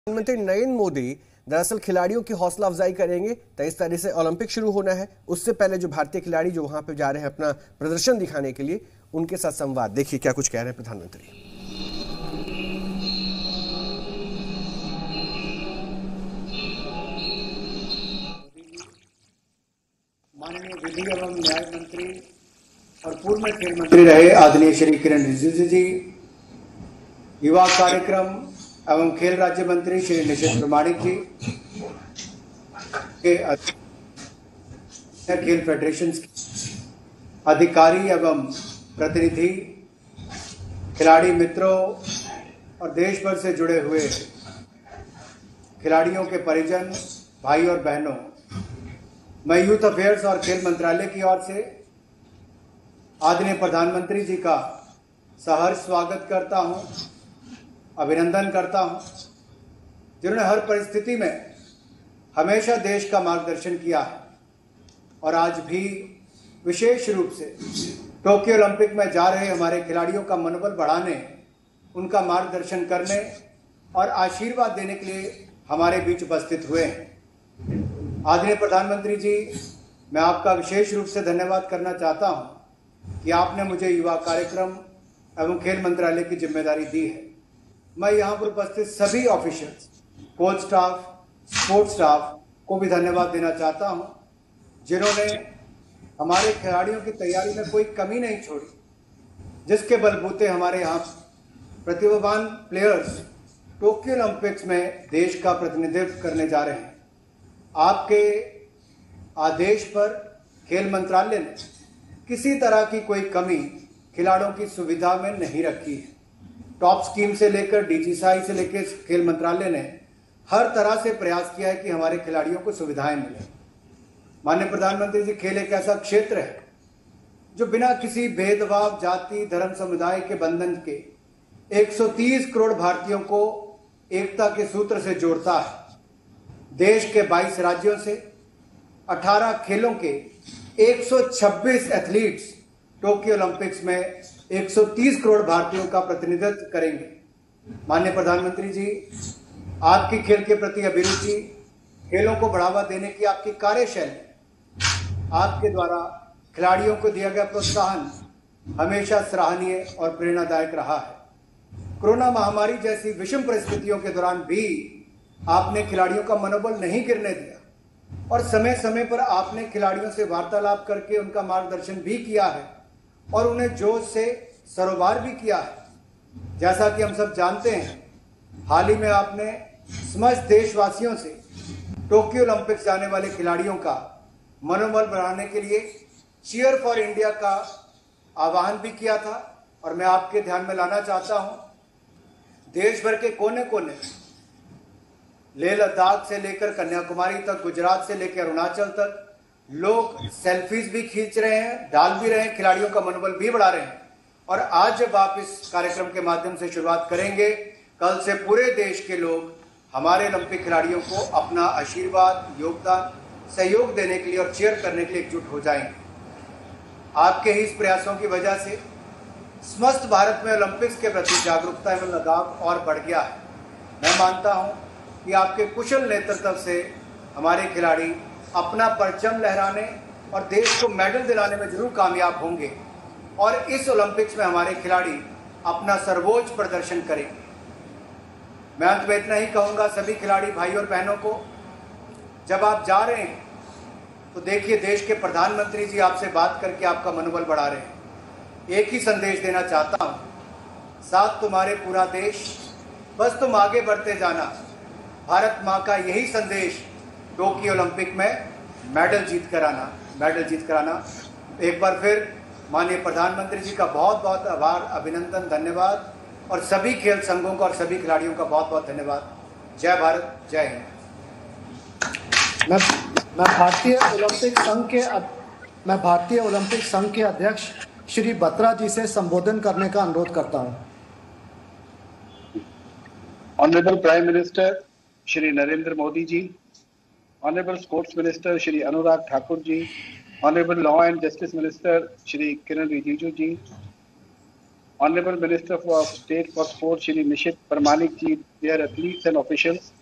प्रधानमंत्री नरेंद्र मोदी दरअसल खिलाड़ियों की हौसला अफजाई करेंगे। 23 तारीख से ओलंपिक शुरू होना है। उससे पहले जो भारतीय खिलाड़ी जो वहां पे जा रहे हैं अपना प्रदर्शन दिखाने के लिए, उनके साथ संवाद देखिए क्या कुछ कह रहे हैं प्रधानमंत्री। माननीय विधि एवं न्याय मंत्री और पूर्व में खेल मंत्री रहे आदरणीय श्री किरण रिजिजू जी, युवा कार्यक्रम एवं खेल राज्य मंत्री श्री निशित प्रमाणिक जी, खेल फेडरेशन अधिकारी एवं प्रतिनिधि, खिलाड़ी मित्रों और देश भर से जुड़े हुए खिलाड़ियों के परिजन, भाई और बहनों, मैं यूथ अफेयर्स और खेल मंत्रालय की ओर से आदरणीय प्रधानमंत्री जी का सहर्ष स्वागत करता हूं, अभिनंदन करता हूं, जिन्होंने हर परिस्थिति में हमेशा देश का मार्गदर्शन किया है और आज भी विशेष रूप से टोक्यो ओलंपिक में जा रहे हमारे खिलाड़ियों का मनोबल बढ़ाने, उनका मार्गदर्शन करने और आशीर्वाद देने के लिए हमारे बीच उपस्थित हुए हैं। आदरणीय प्रधानमंत्री जी, मैं आपका विशेष रूप से धन्यवाद करना चाहता हूं कि आपने मुझे युवा कार्यक्रम एवं खेल मंत्रालय की जिम्मेदारी दी है। मैं यहाँ पर उपस्थित सभी officials, coach staff, sports staff को भी धन्यवाद देना चाहता हूँ, जिन्होंने हमारे खिलाड़ियों की तैयारी में कोई कमी नहीं छोड़ी, जिसके बलबूते हमारे यहाँ प्रतिभावान प्लेयर्स टोक्यो ओलंपिक्स में देश का प्रतिनिधित्व करने जा रहे हैं। आपके आदेश पर खेल मंत्रालय ने किसी तरह की कोई कमी खिलाड़ियों की सुविधा में नहीं रखी है। टॉप स्कीम से लेकर डीजीसीआई से लेकर खेल मंत्रालय ने हर तरह से प्रयास किया है कि हमारे खिलाड़ियों को सुविधाएं मिले। माननीय प्रधानमंत्री जी, खेल एक ऐसा क्षेत्र है जो बिना किसी भेदभाव, जाति, धर्म, समुदाय के बंधन के 130 करोड़ भारतीयों को एकता के सूत्र से जोड़ता है। देश के 22 राज्यों से 18 खेलों के 126 एथलीट्स टोक्यो ओलंपिक्स में 130 करोड़ भारतीयों का प्रतिनिधित्व करेंगे। माननीय प्रधानमंत्री जी, आपकी खेल के प्रति अभिरुचि, खेलों को बढ़ावा देने की आपकी कार्यशैली, आपके द्वारा खिलाड़ियों को दिया गया प्रोत्साहन हमेशा सराहनीय और प्रेरणादायक रहा है। कोरोना महामारी जैसी विषम परिस्थितियों के दौरान भी आपने खिलाड़ियों का मनोबल नहीं गिरने दिया और समय समय पर आपने खिलाड़ियों से वार्तालाप करके उनका मार्गदर्शन भी किया है और उन्हें जोश से सरोबार भी किया है। जैसा कि हम सब जानते हैं, हाल ही में आपने समस्त देशवासियों से टोक्यो ओलंपिक्स जाने वाले खिलाड़ियों का मनोबल बढ़ाने के लिए चीयर फॉर इंडिया का आह्वान भी किया था और मैं आपके ध्यान में लाना चाहता हूं, देश भर के कोने कोने, लेह लद्दाख से लेकर कन्याकुमारी तक, गुजरात से लेकर अरुणाचल तक लोग सेल्फीज भी खींच रहे हैं, डाल भी रहे हैं, खिलाड़ियों का मनोबल भी बढ़ा रहे हैं। और आज जब आप इस कार्यक्रम के माध्यम से शुरुआत करेंगे, कल से पूरे देश के लोग हमारे ओलंपिक खिलाड़ियों को अपना आशीर्वाद, योगदान, सहयोग देने के लिए और चीयर करने के लिए एकजुट हो जाएंगे। आपके ही इस प्रयासों की वजह से समस्त भारत में ओलंपिक्स के प्रति जागरूकता एवं लगाव और बढ़ गया है। मैं मानता हूं कि आपके कुशल नेतृत्व से हमारे खिलाड़ी अपना परचम लहराने और देश को मेडल दिलाने में जरूर कामयाब होंगे और इस ओलंपिक्स में हमारे खिलाड़ी अपना सर्वोच्च प्रदर्शन करेंगे। मैं अंत में इतना ही कहूंगा सभी खिलाड़ी भाई और बहनों को, जब आप जा रहे हैं तो देखिए, देश के प्रधानमंत्री जी आपसे बात करके आपका मनोबल बढ़ा रहे हैं। एक ही संदेश देना चाहता हूं, साथ तुम्हारे पूरा देश, बस तुम आगे बढ़ते जाना। भारत माँ का यही संदेश टोक्यो ओलंपिक में मेडल जीत कर आना। एक बार फिर माननीय प्रधानमंत्री जी का बहुत बहुत आभार, अभिनंदन, धन्यवाद और सभी खेल संघों का और सभी खिलाड़ियों का बहुत बहुत धन्यवाद। जय भारत, जय हिंद। मैं भारतीय ओलंपिक संघ के अध्यक्ष श्री बत्रा जी से संबोधन करने का अनुरोध करता हूं। Honourable prime minister Shri Narendra Modi ji, honourable sports minister Shri Anurag Thakur ji, honourable law and justice minister Shri Kiren Rijiju ji, Honorable Minister for State for Sports, Shri Nishit Parmanik ji, dear athletes and officials.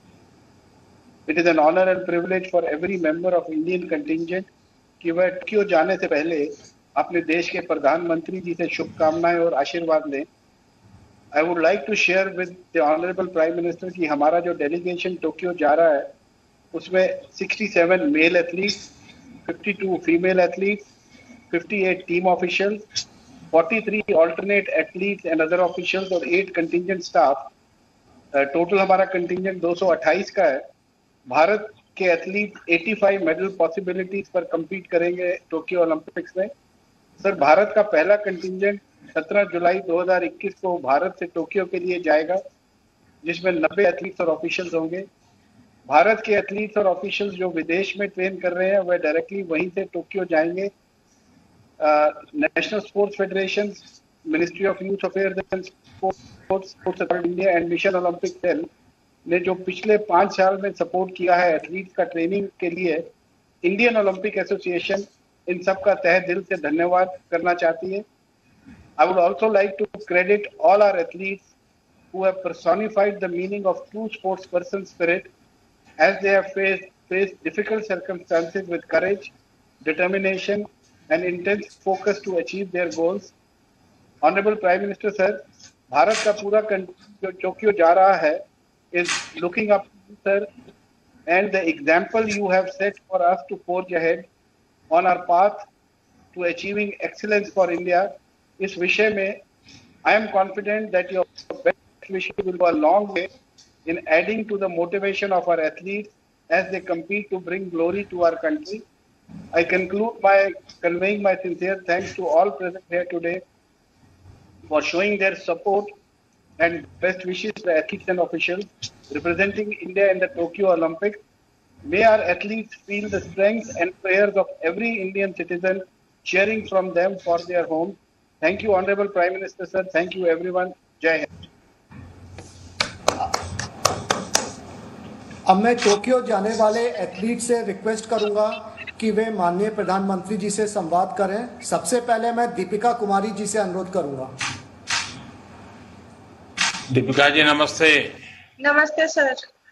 It is an honor and privilege for every member of Indian contingent कि वह Tokyo जाने से पहले अपने देश के प्रधानमंत्री जी से शुभकामनाएं और आशीर्वाद लें. I would like to share with the Honorable Prime Minister कि हमारा जो delegation टोक्यो जा रहा है उसमें 67 male athletes, 52 female athletes, 58 team officials, 43 alternate athletes and other officials और 8 contingent staff. टोटल हमारा कंटिंजेंट 228 का है. भारत के एथलीट 85 मेडल पॉसिबिलिटीज पर compete करेंगे टोक्यो ओलंपिक्स में. सर, भारत का पहला कंटिंजेंट 17 जुलाई 2021 को भारत से टोक्यो के लिए जाएगा, जिसमें 90 एथलीट्स और ऑफिशियल्स होंगे. भारत के एथलीट्स और ऑफिशियल्स जो विदेश में ट्रेन कर रहे हैं वह डायरेक्टली वहीं से टोक्यो जाएंगे. National sports federation, ministry of youth affairs and sports authority India and mission Olympic cell ने जो पिछले 5 साल में सपोर्ट किया है एथलीट्स का ट्रेनिंग के लिए, इंडियन ओलंपिक एसोसिएशन इन सब का तहे दिल से धन्यवाद करना चाहती है. I would also like to credit all our athletes who have personified the meaning of true sports person spirit as they have faced difficult circumstances with courage, determination and intense focus to achieve their goals. Honorable Prime Minister sir, Bharat का पूरा जो Tokyo जा रहा है is looking up to you, sir, and the example you have set for us to forge ahead on our path to achieving excellence for India. इस विषय में I am confident that your best wishes will go a long way in adding to the motivation of our athletes as they compete to bring glory to our country. I conclude by conveying my sincere thanks to all present here today for showing their support and best wishes to the athletes and officials representing India in the Tokyo Olympics. May our athletes feel the strength and prayers of every Indian citizen cheering from them for their homes. Thank you, Honorable Prime Minister, sir. Thank you, everyone. Jai Hind. अब मैं Tokyo जाने वाले athlete से request करूंगा कि वे माननीय प्रधानमंत्री जी से संवाद करें. सबसे पहले मैं दीपिका कुमारी जी से अनुरोध करूंगा. दीपिका जी नमस्ते. नमस्ते सर.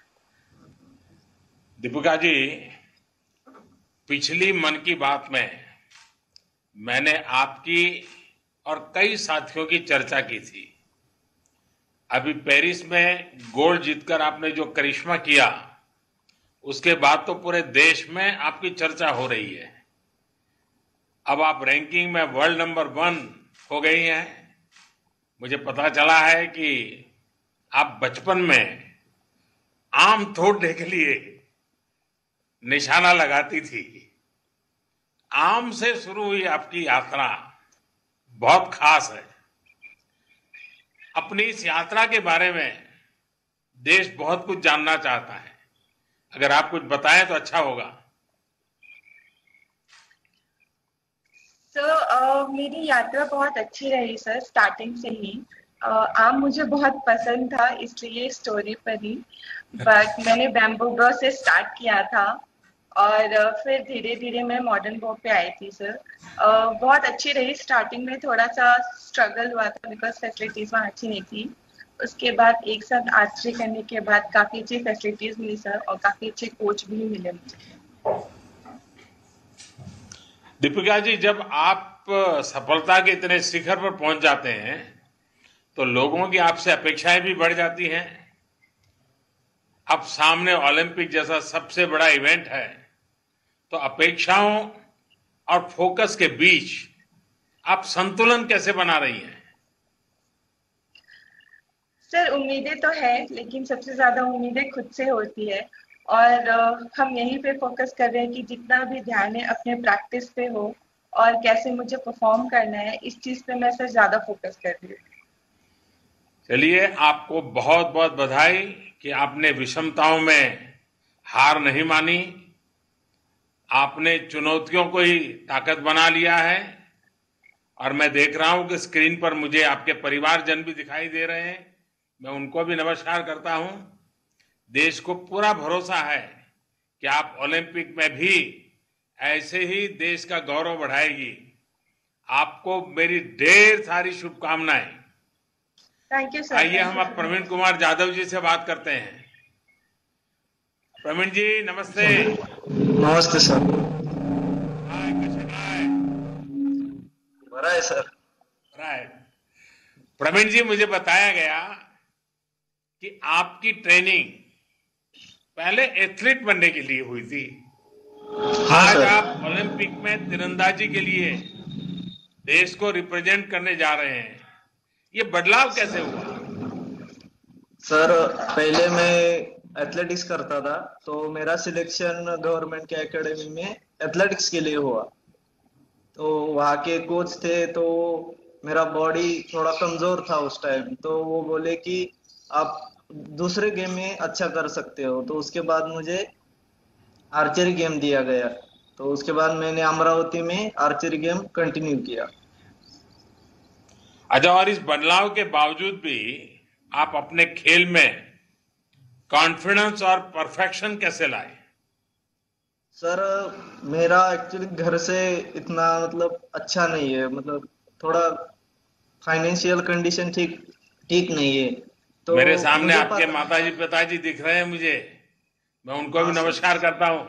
दीपिका जी, पिछली मन की बात में मैंने आपकी और कई साथियों की चर्चा की थी. अभी पेरिस में गोल्ड जीतकर आपने जो करिश्मा किया, उसके बाद तो पूरे देश में आपकी चर्चा हो रही है. अब आप रैंकिंग में वर्ल्ड नंबर 1 हो गई हैं. मुझे पता चला है कि आप बचपन में आम तोड़ने के लिए निशाना लगाती थी. आम से शुरू हुई आपकी यात्रा बहुत खास है. अपनी इस यात्रा के बारे में देश बहुत कुछ जानना चाहता है. अगर आप कुछ बताएं तो अच्छा होगा. मेरी यात्रा बहुत अच्छी रही सर. स्टार्टिंग से ही आम मुझे बहुत पसंद था, इसलिए स्टोरी पर ही. बट मैंने बैम्बू ब्रो से स्टार्ट किया था और फिर धीरे धीरे मैं मॉडर्न बो पे आई थी सर. बहुत अच्छी रही. स्टार्टिंग में थोड़ा सा स्ट्रगल हुआ था बिकॉज फैसिलिटीज वहाँ अच्छी नहीं थी. उसके बाद एक साथ आर्चरी करने के बाद काफी अच्छी फैसिलिटीज मिली सर और काफी अच्छे कोच भी मिले मुझे. दीपिका जी, जब आप सफलता के इतने शिखर पर पहुंच जाते हैं तो लोगों की आपसे अपेक्षाएं भी बढ़ जाती हैं. अब सामने ओलंपिक जैसा सबसे बड़ा इवेंट है, तो अपेक्षाओं और फोकस के बीच आप संतुलन कैसे बना रही हैं? सर, उम्मीदें तो है, लेकिन सबसे ज्यादा उम्मीदें खुद से होती है और हम यहीं पे फोकस कर रहे हैं कि जितना भी ध्यान है अपने प्रैक्टिस पे हो और कैसे मुझे परफॉर्म करना है, इस चीज पे मैं सर ज्यादा फोकस कर रही हूँ. चलिए, आपको बहुत बहुत बधाई कि आपने विषमताओं में हार नहीं मानी. आपने चुनौतियों को ही ताकत बना लिया है. और मैं देख रहा हूं कि स्क्रीन पर मुझे आपके परिवारजन भी दिखाई दे रहे हैं. मैं उनको भी नमस्कार करता हूं. देश को पूरा भरोसा है कि आप ओलंपिक में भी ऐसे ही देश का गौरव बढ़ाएगी. आपको मेरी ढेर सारी शुभकामनाएं। Thank you sir. आइए हम अब प्रवीण कुमार जाधव जी से बात करते हैं। प्रवीण जी नमस्ते। नमस्ते सर। हाय, कसे काय? बरा है सर। राइट। प्रवीण जी, मुझे बताया गया कि आपकी ट्रेनिंग पहले एथलीट बनने के लिए हुई थी। हाँ आज सर। आप ओलंपिक में तीरंदाजी के लिए देश को रिप्रेजेंट करने जा रहे हैं। ये बदलाव कैसे हुआ? सर पहले मैं एथलेटिक्स करता था, तो मेरा सिलेक्शन गवर्नमेंट के एकेडमी में एथलेटिक्स के लिए हुआ। तो वहाँ के कोच थे, तो मेरा बॉडी थोड़ा कमजोर था उस टाइम, तो वो बोले कि आप दूसरे गेम में अच्छा कर सकते हो। तो उसके बाद मुझे आर्चरी गेम दिया गया, तो उसके बाद मैंने अमरावती में आर्चरी गेम कंटिन्यू किया। अच्छा, और इस बदलाव के बावजूद भी आप अपने खेल में कॉन्फिडेंस और परफेक्शन कैसे लाए? सर मेरा एक्चुअली घर से इतना मतलब अच्छा नहीं है, मतलब थोड़ा फाइनेंशियल कंडीशन ठीक नहीं है। तो मेरे सामने मुझे आपके माताजी पिताजी दिख रहे हैं मुझे, मैं उनको भी नमस्कार करता हूँ।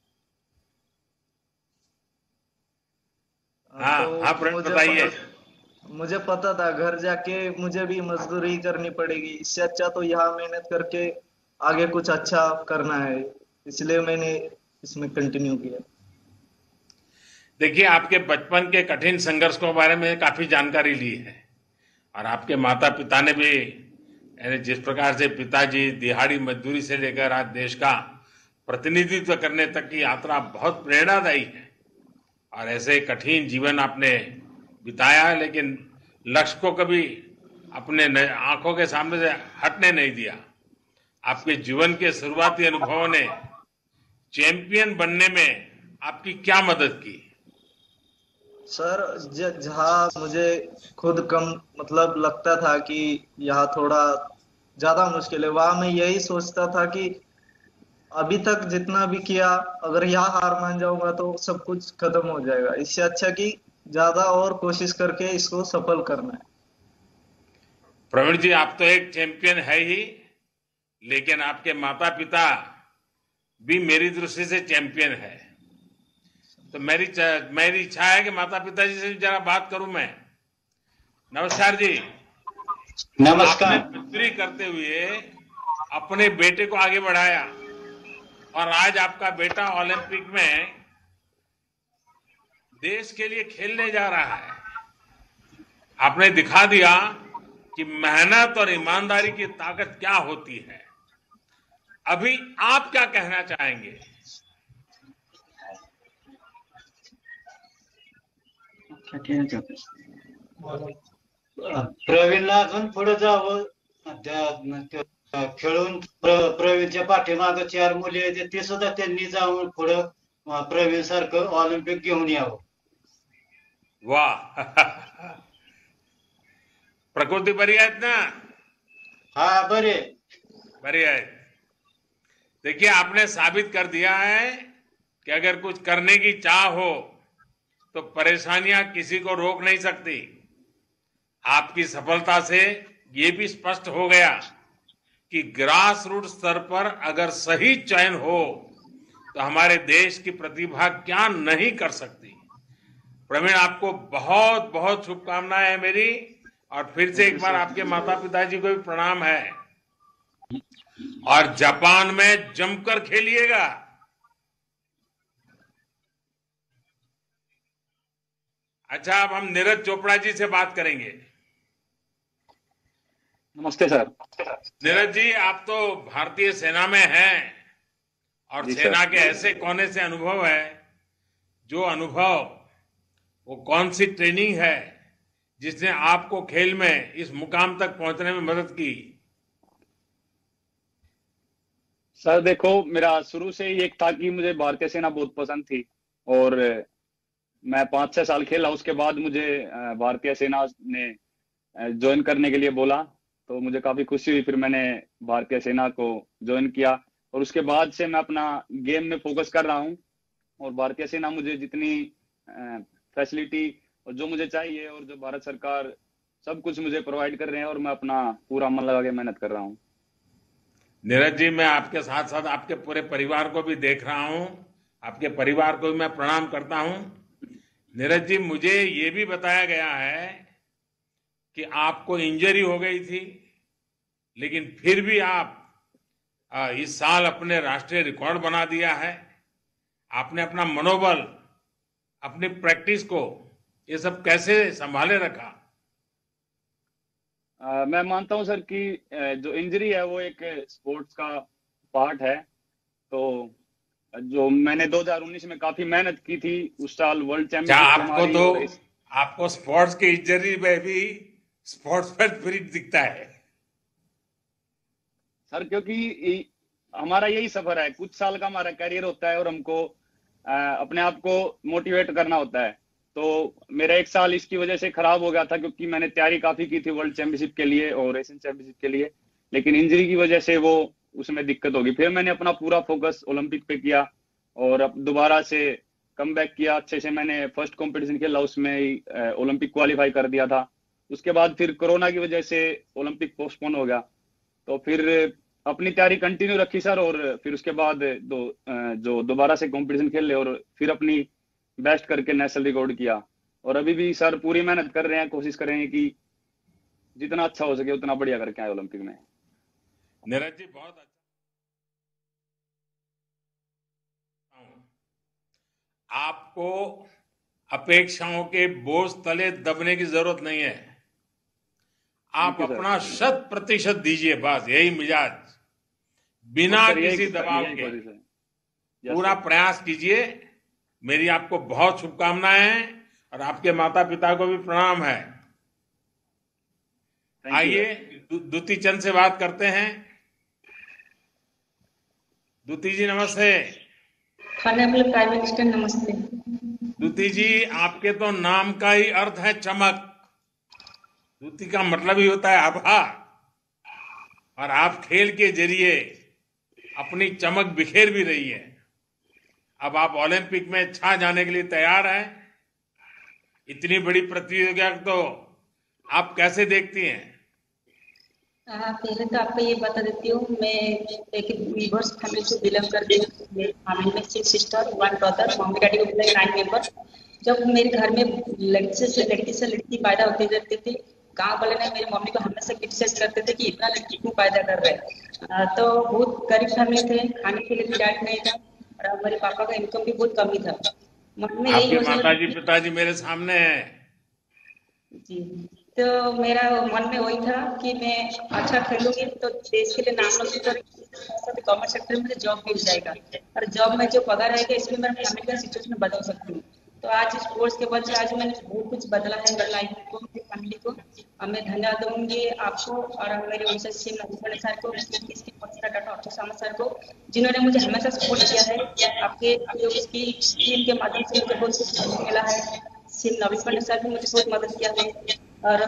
हाँ तो हाँ, प्रवीण बताइए। मुझे पता था घर जाके मुझे भी मजदूरी करनी पड़ेगी, इससे अच्छा तो यहाँ मेहनत करके आगे कुछ अच्छा करना है, इसलिए मैंने इसमें कंटिन्यू किया। देखिए, आपके बचपन के कठिन संघर्ष के बारे में काफी जानकारी ली है, और आपके माता पिता ने भी, यानी जिस प्रकार से पिताजी दिहाड़ी मजदूरी से लेकर आज देश का प्रतिनिधित्व करने तक की यात्रा बहुत प्रेरणादायी है। और ऐसे कठिन जीवन आपने बिताया है, लेकिन लक्ष्य को कभी अपने आंखों के सामने से हटने नहीं दिया। आपके जीवन के शुरुआती अनुभवों ने चैंपियन बनने में आपकी क्या मदद की? सर जहाँ मुझे खुद कम मतलब लगता था कि यहाँ थोड़ा ज्यादा मुश्किल है, वहां मैं यही सोचता था कि अभी तक जितना भी किया, अगर यहाँ हार मान जाऊंगा तो सब कुछ खत्म हो जाएगा। इससे अच्छा कि ज्यादा और कोशिश करके इसको सफल करना है। प्रवीण जी, आप तो एक चैंपियन है ही, लेकिन आपके माता पिता भी मेरी दृष्टि से चैंपियन है। तो मेरी इच्छा है कि माता पिता जी से जरा बात करूं मैं। नमस्कार जी। नमस्कार। आपने मजदूरी करते हुए अपने बेटे को आगे बढ़ाया, और आज आपका बेटा ओलंपिक में देश के लिए खेलने जा रहा है। आपने दिखा दिया कि मेहनत और ईमानदारी की ताकत क्या होती है। अभी आप क्या कहना चाहेंगे? प्रवीणला अजून पुढे जावं, खेळून प्रवीणच्या पाठीमागे 4 मुली आहेत, ते सुद्धा त्यांनी जाऊन पुढे प्रवीण सारखं ऑलिम्पिक घेऊन यावं। वाह प्रकृती बरी आहेत ना? हाँ बरे बरी है। देखिए, आपने साबित कर दिया है कि अगर कुछ करने की चाह हो तो परेशानियां किसी को रोक नहीं सकती। आपकी सफलता से ये भी स्पष्ट हो गया कि ग्रास रूट स्तर पर अगर सही चयन हो तो हमारे देश की प्रतिभा क्या नहीं कर सकती। प्रवीण, आपको बहुत बहुत शुभकामनाएं हैं मेरी, और फिर से एक बार आपके माता पिताजी को भी प्रणाम है। और जापान में जमकर खेलिएगा। अच्छा, अब हम नीरज चोपड़ा जी से बात करेंगे। नमस्ते सर। नीरज जी, आप तो भारतीय सेना में हैं, और सेना के ऐसे कोने से अनुभव है, जो अनुभव, वो कौन सी ट्रेनिंग है जिसने आपको खेल में इस मुकाम तक पहुंचने में मदद की? सर देखो, मेरा शुरू से ही एक था कि मुझे भारतीय सेना बहुत पसंद थी, और मैं 5-6 साल खेला। उसके बाद मुझे भारतीय सेना ने ज्वाइन करने के लिए बोला, तो मुझे काफी खुशी हुई। फिर मैंने भारतीय सेना को ज्वाइन किया, और उसके बाद से मैं अपना गेम में फोकस कर रहा हूँ। और भारतीय सेना मुझे जितनी फैसिलिटी और जो मुझे चाहिए और जो भारत सरकार सब कुछ मुझे प्रोवाइड कर रहे हैं और मैं अपना पूरा मन लगा के मेहनत कर रहा हूँ। नीरज जी, मैं आपके साथ साथ आपके पूरे परिवार को भी देख रहा हूं, आपके परिवार को भी मैं प्रणाम करता हूं। नीरज जी, मुझे ये भी बताया गया है कि आपको इंजरी हो गई थी, लेकिन फिर भी आप इस साल अपने राष्ट्रीय रिकॉर्ड बना दिया है। आपने अपना मनोबल, अपनी प्रैक्टिस को, ये सब कैसे संभाले रखा? मैं मानता हूं सर कि जो इंजरी है वो एक स्पोर्ट्स का पार्ट है। तो जो मैंने 2019 में काफी मेहनत की थी, उस साल वर्ल्ड चैंपियनशिप आपको स्पोर्ट्स की इंजरी में भी स्पोर्ट्स पर स्पिरिट दिखता है सर, क्योंकि हमारा यही सफर है। कुछ साल का हमारा करियर होता है और हमको अपने आप को मोटिवेट करना होता है। तो मेरा एक साल इसकी वजह से खराब हो गया था, क्योंकि मैंने तैयारी काफी की थी वर्ल्ड चैंपियनशिप के लिए और एशियन चैंपियनशिप के लिए, लेकिन इंजरी की वजह से वो उसमें दिक्कत होगी। फिर मैंने अपना पूरा फोकस ओलंपिक पे किया और अब दोबारा से कम बैक किया अच्छे से। मैंने फर्स्ट कंपटीशन खेला, उसमें ही ओलंपिक क्वालिफाई कर दिया था। उसके बाद फिर कोरोना की वजह से ओलंपिक पोस्टपोन हो गया, तो फिर अपनी तैयारी कंटिन्यू रखी सर। और फिर उसके बाद जो दोबारा से कंपटीशन खेल ले और फिर अपनी बेस्ट करके नेशनल रिकॉर्ड किया। और अभी भी सर पूरी मेहनत कर रहे हैं, कोशिश कर रहे हैं कि जितना अच्छा हो सके उतना बढ़िया करके आए ओलंपिक में। नीरज जी, बहुत अच्छा। आपको अपेक्षाओं के बोझ तले दबने की जरूरत नहीं है। आप अपना 100% दीजिए, बस यही मिजाज, बिना किसी दबाव के पूरा प्रयास कीजिए। मेरी आपको बहुत शुभकामनाएं हैं और आपके माता पिता को भी प्रणाम है। आइए द्युति चंद से बात करते हैं। द्युति जी नमस्ते। प्राइम मिनिस्टर नमस्ते। द्युति जी, आपके तो नाम का ही अर्थ है चमक। द्युति का मतलब ही होता है आभार, और आप खेल के जरिए अपनी चमक बिखेर भी रही है। अब आप ओलंपिक में छा जाने के लिए तैयार हैं। इतनी बड़ी प्रतियोगिता तो आप कैसे देखती हैं? पहले तो आपको ये बता देती हूँ, मैं एक वीवर्स फैमिली से बिलोंग करती हूँ। फैमिली में 6 सिस्टर 1 ब्रदर, मम्मी डैडी को मिला 9 मेंबर। जब मेरे घर में लड़की से लड़की पैदा होती रहती थी, गाँव वाले ने मेरी मम्मी को हमेशा क्रिटिसाइज करते थे कि इतना लड़की क्यों पैदा कर रहे हैं। तो बहुत गरीब फैमिली थे, खाने के लिए भी डाइट नहीं था और हमारे पापा का इनकम भी बहुत कम ही था। मन में यही माताजी पिताजी मेरे सामने हैं जी। तो मेरा मन में वही था कि मैं अच्छा खेलूंगी तो देश के लिए नाम रोशन करूंगी, गवर्नमेंट सेक्टर में मुझे जॉब मिल जाएगा और जॉब में जो पगार रहेगा इसमें मेरा फैमिली का सिचुएशन बदल सकती हूँ। तो आज स्पोर्ट्स के वजह से आज मैंने बहुत कुछ बदला है मेरी लाइफ को, मेरी फैमिली को। और मैं धन्यवाद दूंगी आपको और मेरे उनसे सर को, डाटा ऑफिसर सर को, जिन्होंने मुझे हमेशा सपोर्ट किया है। आपके इसकी टीम के माध्यम से मुझे बहुत कुछ मिला है। नवीन सर भी मुझे बहुत मदद किया है और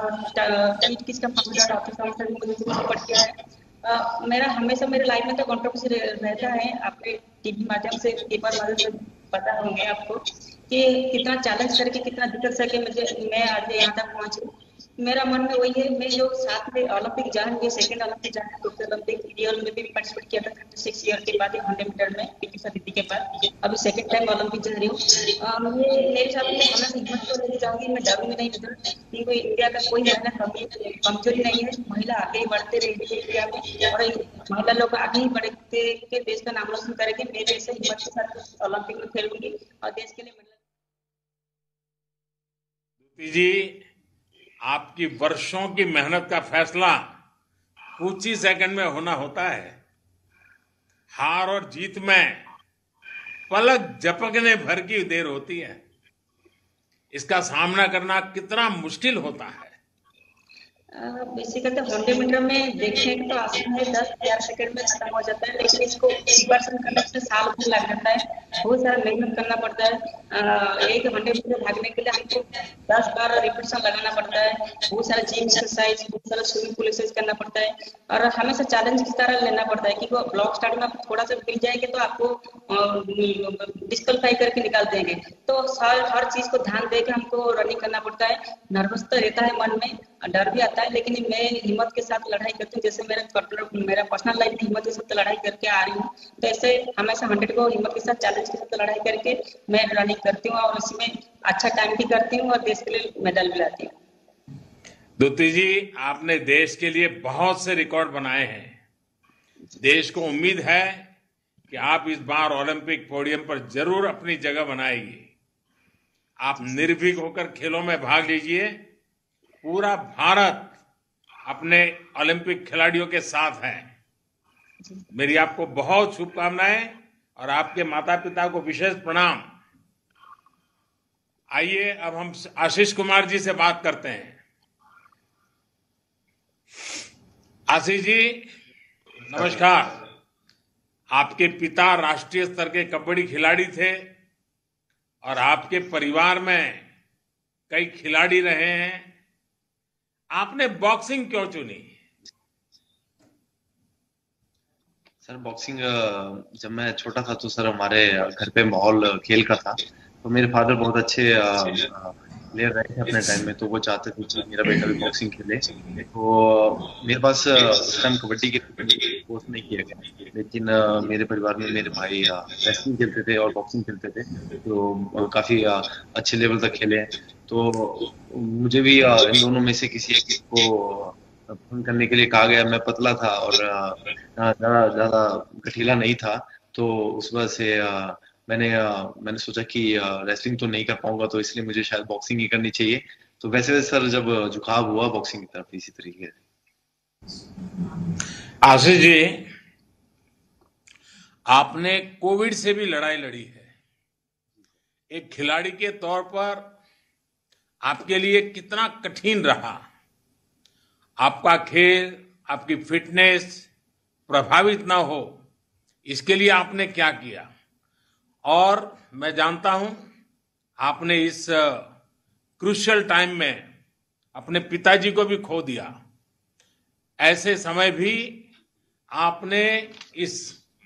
ऑफिसर सर भी मुझे सपोर्ट किया है। मेरा हमेशा मेरे लाइफ में तो कॉन्ट्रीब्यूशन रहता है। आपके टीवी माध्यम से पेपर माध्यम से पता होंगे आपको कि कितना चैलेंज करके कितना दिक्कत करके मैं आज यहाँ तक पहुंची। मेरा मन में वही है, मैं जो साथ में ओलंपिक जाऊंगी, सेकंड ओलंपिक जाऊंगी, टोक्यो ओलंपिक रियल में भी पार्टिसिपेट किया था 36 ईयर के बाद 100 मीटर में पीटी समिति के बाद। अभी सेकंड टाइम ओलंपिक जा रही हूँ। मेरे साथ में हमें हिम्मत तो लेके जाऊंगी, मैं डरूंगी नहीं इधर, क्योंकि इंडिया का कोई कमजोरी नहीं है। महिला आगे ही बढ़ते रहेगी इंडिया में और महिला लोग आगे ही बढ़ते के देश का नाम रोशन करेंगे। मैं जैसे हिम्मत के साथ ओलंपिक में खेलूंगी और देश के लिए जी, आपकी वर्षों की मेहनत का फैसला कुछ ही सेकंड में होना होता है। हार और जीत में पलक झपकने भर की देर होती है। इसका सामना करना कितना मुश्किल होता है। बेसिकली 100 मीटर में देखने का तो आसान है, 10-11 सेकंड में खत्म हो जाता है, लेकिन इसको प्रिपरेशन करने में साल भर लग जाता है। बहुत सारा मेहनत करना पड़ता है। एक 100 मीटर भागने के लिए हमको 10 बार रिपीटेशन लगाना पड़ता है। बहुत सारा जिम एक्सरसाइज, बहुत सारा स्विमिंग पूल एक्सरसाइज करना पड़ता है और हमेशा चैलेंज की तरह लेना पड़ता है कि वो ब्लॉक स्टार्ट में थोड़ा सा गिर जाएंगे तो आपको डिस्क्वालीफाई करके निकाल देंगे। तो हर चीज को ध्यान देकर हमको रनिंग करना पड़ता है। नर्वस तो रहता है मन में, डर भी आता है, लेकिन मैं हिम्मत के साथ लड़ाई करती हूँ। जैसे मेरा पर्सनल लाइफ में हिम्मत के साथ लड़ाई करके आ रही हूँ, तो ऐसे हमेशा 100 को हिम्मत के साथ, चैलेंज के साथ लड़ाई करके मैं रनिंग करती हूँ और इसमें अच्छा टाइम भी करती हूँ और देश के लिए मेडल भी लाती हूँ। द्युति जी, आपने देश के लिए बहुत से रिकॉर्ड बनाए हैं। देश को उम्मीद है कि आप इस बार ओलंपिक पोडियम पर जरूर अपनी जगह बनाएगी। आप निर्भीक होकर खेलों में भाग लीजिए। पूरा भारत अपने ओलंपिक खिलाड़ियों के साथ है। मेरी आपको बहुत शुभकामनाएं और आपके माता पिता को विशेष प्रणाम। आइए अब हम आशीष कुमार जी से बात करते हैं। आशीष जी, नमस्कार। आपके पिता राष्ट्रीय स्तर के कबड्डी खिलाड़ी थे और आपके परिवार में कई खिलाड़ी रहे हैं। आपने बॉक्सिंग क्यों चुनी? सर बॉक्सिंग जब मैं छोटा था तो सर हमारे घर पे माहौल खेल का था। तो मेरे फादर बहुत अच्छे प्लेयर रहे थे अपने टाइम में, तो वो चाहते थे कि मेरा बेटा भी बॉक्सिंग खेले। तो मेरे पास उस टाइम कबड्डी के कोर्स नहीं किया गया, लेकिन मेरे परिवार में मेरे भाई रेसलिंग खेलते थे और बॉक्सिंग खेलते थे, तो काफी अच्छे लेवल तक खेले हैं। तो मुझे भी इन दोनों में से किसी एक को पसंद करने के लिए कहा गया। मैं पतला था और ज्यादा गठीला नहीं था, तो उस वजह से मैंने सोचा कि रेसलिंग तो नहीं कर पाऊंगा, तो इसलिए मुझे शायद बॉक्सिंग ही करनी चाहिए। तो वैसे सर जब झुकाव हुआ बॉक्सिंग की तरफ इसी तरीके से। आशीष जी, आपने कोविड से भी लड़ाई लड़ी है। एक खिलाड़ी के तौर पर आपके लिए कितना कठिन रहा? आपका खेल, आपकी फिटनेस प्रभावित ना हो, इसके लिए आपने क्या किया? और मैं जानता हूं आपने इस क्रूशियल टाइम में अपने पिताजी को भी खो दिया। ऐसे समय भी आपने इस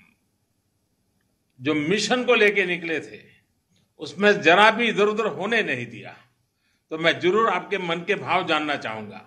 जो मिशन को लेके निकले थे उसमें जरा भी इधर उधर होने नहीं दिया। तो मैं जरूर आपके मन के भाव जानना चाहूंगा।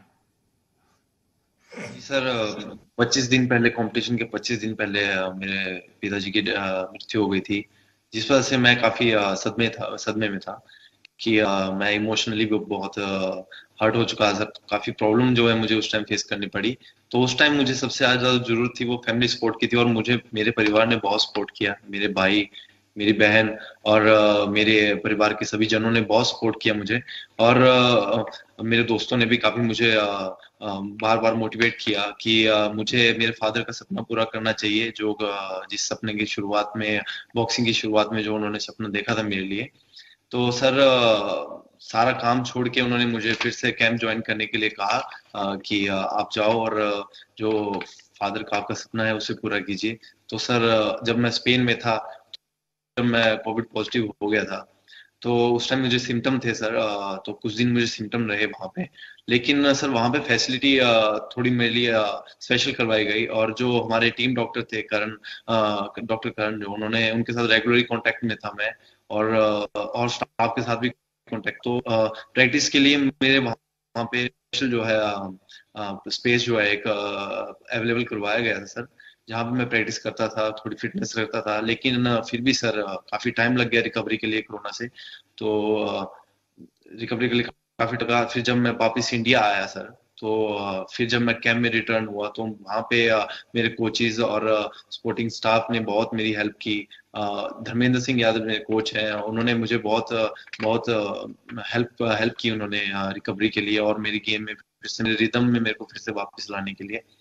जी सर, 25 दिन पहले, कंपटीशन के 25 दिन पहले मेरे पिताजी की मृत्यु हो गई थी, जिस वजह से मैं काफी सदमे में था कि मैं इमोशनली भी बहुत हर्ट हो चुका था। काफी प्रॉब्लम जो है मुझे उस टाइम फेस करनी पड़ी। तो उस टाइम मुझे सबसे ज्यादा जरूरत थी वो फैमिली सपोर्ट की थी, और मुझे मेरे परिवार ने बहुत सपोर्ट किया। मेरे भाई, मेरी बहन और मेरे परिवार के सभी जनों ने बहुत सपोर्ट किया मुझे, और मेरे दोस्तों ने भी काफी मुझे बार बार मोटिवेट किया कि मुझे मेरे फादर का सपना पूरा करना चाहिए, जो जिस सपने की शुरुआत में, बॉक्सिंग की शुरुआत में जो उन्होंने सपना देखा था मेरे लिए। तो सर सारा काम छोड़ के उन्होंने मुझे फिर से कैंप ज्वाइन करने के लिए कहा कि आप जाओ और जो फादर का आपका सपना है उसे पूरा कीजिए। तो सर जब मैं स्पेन में था, जब मैं कोविड पॉजिटिव हो गया था, तो उस टाइम मुझे सिम्टम थे सर। तो कुछ दिन मुझे सिम्टम रहे वहां पे, लेकिन सर वहां पे फैसिलिटी थोड़ी मेरे लिए स्पेशल करवाई गई। और जो हमारे टीम डॉक्टर थे, डॉक्टर करण, जो उन्होंने, उनके साथ रेगुलरली कांटेक्ट में था मैं, और स्टाफ के साथ भी कांटेक्ट। तो प्रैक्टिस के लिए मेरे वहां पे स्पेशल जो है स्पेस जो है एक अवेलेबल करवाया गया था सर, जहाँ पे मैं प्रैक्टिस करता था, थोड़ी फिटनेस रखता था। लेकिन फिर भी सर काफी टाइम लग गया रिकवरी के लिए कोरोना से। तो रिकवरी के लिए काफी टका। फिर जब मैं वापस इंडिया आया सर, तो फिर जब मैं कैंप में रिटर्न हुआ, तो वहाँ पे मेरे कोचेज और सपोर्टिंग स्टाफ ने बहुत मेरी हेल्प की। धर्मेंद्र सिंह यादव मेरे कोच हैं, उन्होंने मुझे बहुत बहुत हेल्प की उन्होंने रिकवरी के लिए, और मेरी गेम में फिर से, मेरे रिदम में मेरे को फिर से वापस लाने के लिए।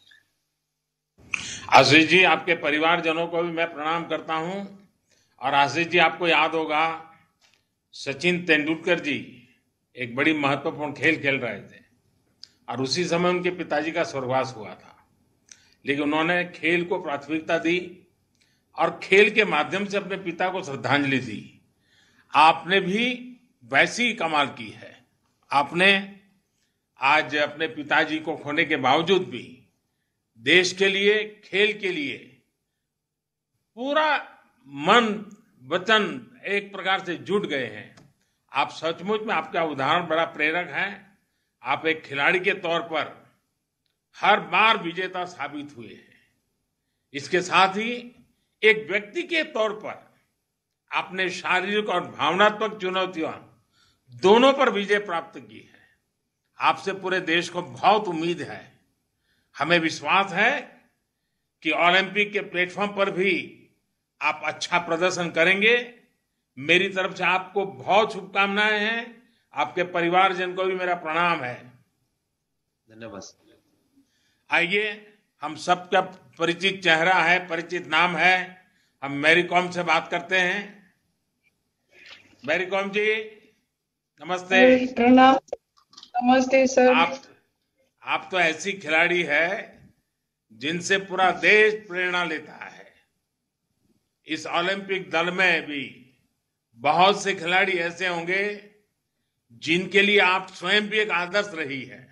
आशीष जी, आपके परिवारजनों को भी मैं प्रणाम करता हूं। और आशीष जी, आपको याद होगा सचिन तेंदुलकर जी एक बड़ी महत्वपूर्ण खेल खेल रहे थे, और उसी समय उनके पिताजी का स्वर्गवास हुआ था। लेकिन उन्होंने खेल को प्राथमिकता दी और खेल के माध्यम से अपने पिता को श्रद्धांजलि दी। आपने भी वैसी ही कमाल की है। आपने आज अपने पिताजी को खोने के बावजूद भी देश के लिए, खेल के लिए पूरा मन वचन एक प्रकार से जुट गए हैं। आप सचमुच में, आपका उदाहरण बड़ा प्रेरक है। आप एक खिलाड़ी के तौर पर हर बार विजेता साबित हुए हैं। इसके साथ ही एक व्यक्ति के तौर पर आपने शारीरिक और भावनात्मक चुनौतियां दोनों पर विजय प्राप्त की है। आपसे पूरे देश को बहुत उम्मीद है। हमें विश्वास है कि ओलंपिक के प्लेटफॉर्म पर भी आप अच्छा प्रदर्शन करेंगे। मेरी तरफ से आपको बहुत शुभकामनाएं हैं। आपके परिवारजन को भी मेरा प्रणाम है। धन्यवाद। आइए, हम सबका परिचित चेहरा है, परिचित नाम है, हम मैरी कॉम से बात करते हैं। मैरी कॉम जी, नमस्ते। प्रणाम। नमस्ते सर। आप तो ऐसी खिलाड़ी है जिनसे पूरा देश प्रेरणा लेता है। इस ओलंपिक दल में भी बहुत से खिलाड़ी ऐसे होंगे जिनके लिए आप स्वयं भी एक आदर्श रही है।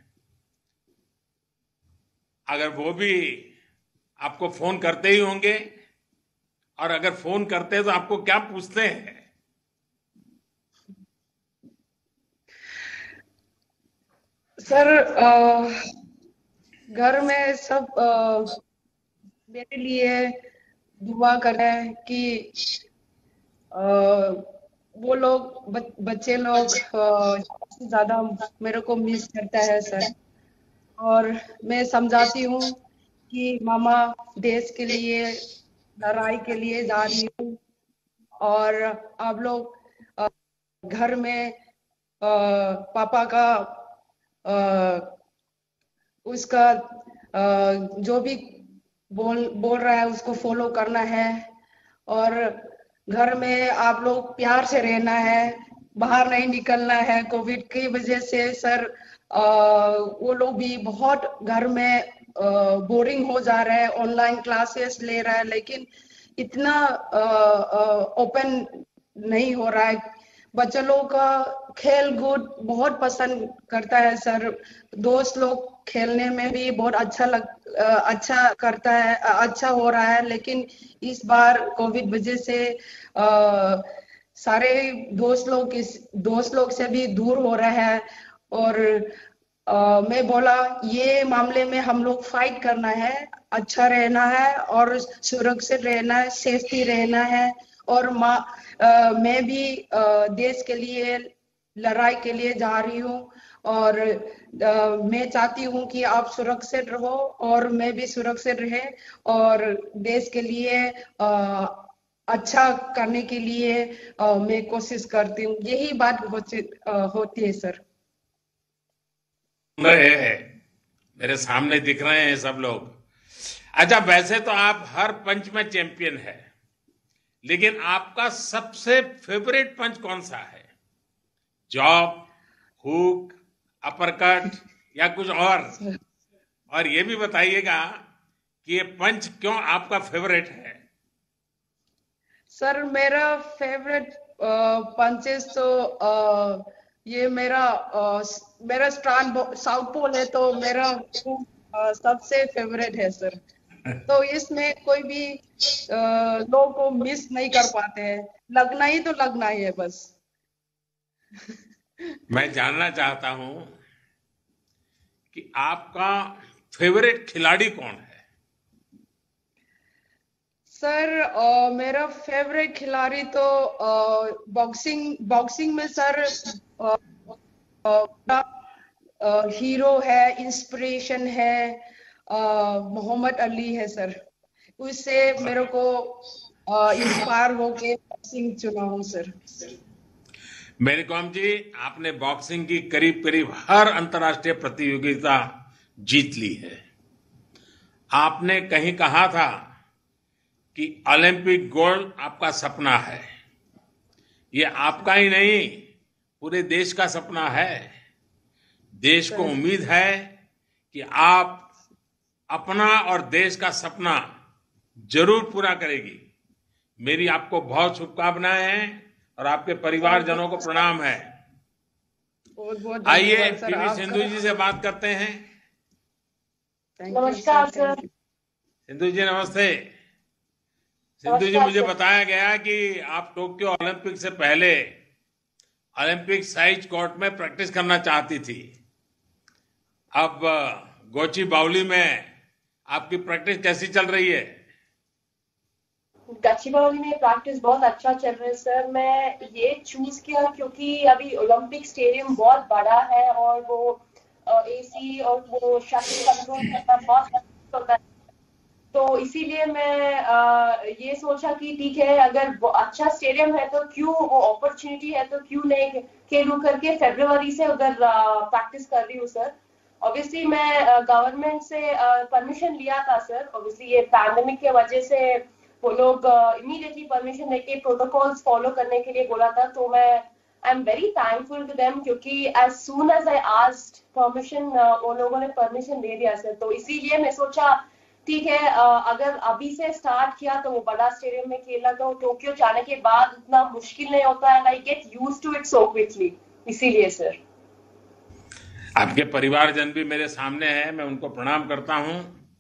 अगर वो भी आपको फोन करते ही होंगे, और अगर फोन करते हैं तो आपको क्या पूछते हैं? सर, घर में सब मेरे लिए दुआ कर रहे हैं कि वो लोग बच्चे लोग ज्यादा मेरे को मिस करता है सर। और मैं समझाती हूँ कि मामा देश के लिए, लड़ाई के लिए जा रही हूँ, और आप लोग घर में पापा का उसका जो भी बोल रहा है उसको फॉलो करना है, और घर में आप लोग प्यार से रहना है, बाहर नहीं निकलना है। कोविड की वजह से सर वो लोग भी बहुत घर में बोरिंग हो जा रहा है, ऑनलाइन क्लासेस ले रहा है, लेकिन इतना ओपन नहीं हो रहा है। बच्चे लोग का खेल कूद बहुत पसंद करता है सर। दोस्त लोग खेलने में भी बहुत अच्छा करता है, अच्छा हो रहा है, लेकिन इस बार कोविड वजह से सारे दोस्त लोग से भी दूर हो रहा है। और मैं बोला ये मामले में हम लोग फाइट करना है, अच्छा रहना है और सुरक्षित रहना है, सेफ्टी रहना है। और मैं भी देश के लिए, लड़ाई के लिए जा रही हूँ, और मैं चाहती हूँ कि आप सुरक्षित रहो और मैं भी सुरक्षित रहे, और देश के लिए अच्छा करने के लिए मैं कोशिश करती हूँ। यही बात होती है सर। मेरे सामने दिख रहे हैं सब लोग। अच्छा, वैसे तो आप हर पंच में चैंपियन है, लेकिन आपका सबसे फेवरेट पंच कौन सा है? जॉब, हुक, अपरकट या कुछ और ये भी बताइएगा कि ये पंच क्यों आपका फेवरेट है? सर, मेरा फेवरेट पंचेस तो ये मेरा स्ट्रांग साउथ पोल है, तो मेरा सबसे फेवरेट है सर। तो इसमें कोई भी लोग को मिस नहीं कर पाते हैं। लगना ही तो लगना ही है बस। मैं जानना चाहता हूं कि आपका फेवरेट खिलाड़ी कौन है? सर, मेरा फेवरेट खिलाड़ी तो बॉक्सिंग में सर हीरो है, इंस्पिरेशन है, मोहम्मद अली है सर। उससे मेरे को इंस्पायर होके बॉक्सिंग चुना हूँ सर। मेरी कॉम जी, आपने बॉक्सिंग की करीब करीब हर अंतर्राष्ट्रीय प्रतियोगिता जीत ली है। आपने कहीं कहा था कि ओलंपिक गोल्ड आपका सपना है। ये आपका ही नहीं, पूरे देश का सपना है। देश को उम्मीद है कि आप अपना और देश का सपना जरूर पूरा करेगी। मेरी आपको बहुत शुभकामनाएं हैं और आपके परिवारजनों को प्रणाम है। बहुत आइए पीवी सिंधु जी से बात करते हैं। नमस्कार सर। सिंधु जी नमस्ते। सिंधु जी, मुझे बताया गया कि आप टोक्यो ओलंपिक से पहले ओलंपिक साइज कोर्ट में प्रैक्टिस करना चाहती थी। अब गोची बाउली में आपकी प्रैक्टिस कैसी चल रही है? गच्चीबावली में प्रैक्टिस बहुत अच्छा चल रहा है सर। मैं ये चूज किया क्योंकि अभी ओलंपिक स्टेडियम बहुत बड़ा है और वो एसी और वो शटल कंट्रोल करना बहुत होता है, तो इसीलिए मैं ये सोचा कि ठीक है, अगर वो अच्छा स्टेडियम है तो क्यों, वो अपॉर्चुनिटी है तो क्यों नहीं खेलूं करके फरवरी से उधर प्रैक्टिस कर रही हूँ सर। ऑब्वियसली मैं गवर्नमेंट से परमिशन लिया था सर। ऑब्वियसली ये पैंडेमिक के वजह से वो लोग इमीडिएटली परमिशन देके प्रोटोकॉल्स फॉलो करने के लिए बोला था, तो मैं I am very thankful to them क्योंकि as soon as I asked permission वो लोगों ने परमिशन दे दिया सर। तो इसीलिए मैं सोचा ठीक है, अगर अभी से स्टार्ट किया तो वो बड़ा स्टेडियम में खेलना तो टोक्यो जाने के बाद उतना मुश्किल नहीं होता है, I get used to it so quickly, इसीलिए सर। आपके परिवारजन भी मेरे सामने हैं, मैं उनको प्रणाम करता हूं।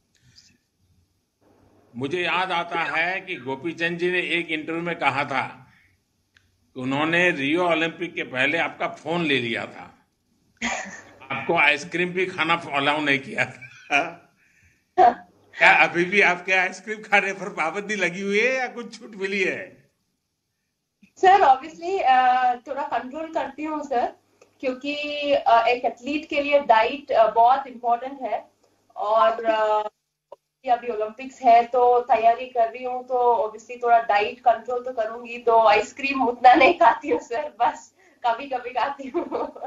मुझे याद आता है कि गोपीचंद जी ने एक इंटरव्यू में कहा था कि उन्होंने रियो ओलंपिक के पहले आपका फोन ले लिया था, आपको आइसक्रीम भी खाना अलाउ नहीं किया था। क्या अभी भी आपके आइसक्रीम खाने पर पाबंदी लगी हुई है या कुछ छूट मिली है? सर ऑब्वियसली थोड़ा कंट्रोल करती हूँ सर, क्योंकि एक एथलीट के लिए डाइट बहुत इम्पोर्टेंट है और अभी ओलंपिक्स है तो तैयारी कर रही हूँ, तो ऑब्वियसली थोड़ा डाइट कंट्रोल तो करूंगी, तो आइसक्रीम उतना नहीं खाती हूँ सर, बस कभी कभी खाती हूँ।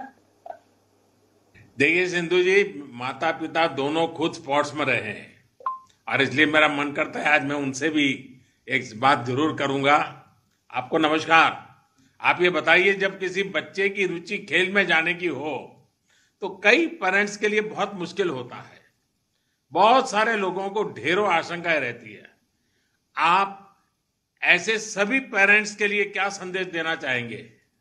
देखिए सिंधु जी, माता पिता दोनों खुद स्पोर्ट्स में रहे हैं और इसलिए मेरा मन करता है आज मैं उनसे भी एक बात जरूर करूंगा। आपको नमस्कार। आप ये बताइए, जब किसी बच्चे की रुचि खेल में जाने की हो तो कई पेरेंट्स के लिए बहुत मुश्किल होता है, बहुत सारे लोगों को ढेरों आशंकाएं रहती है। आप ऐसे सभी पेरेंट्स के लिए क्या संदेश देना चाहेंगे?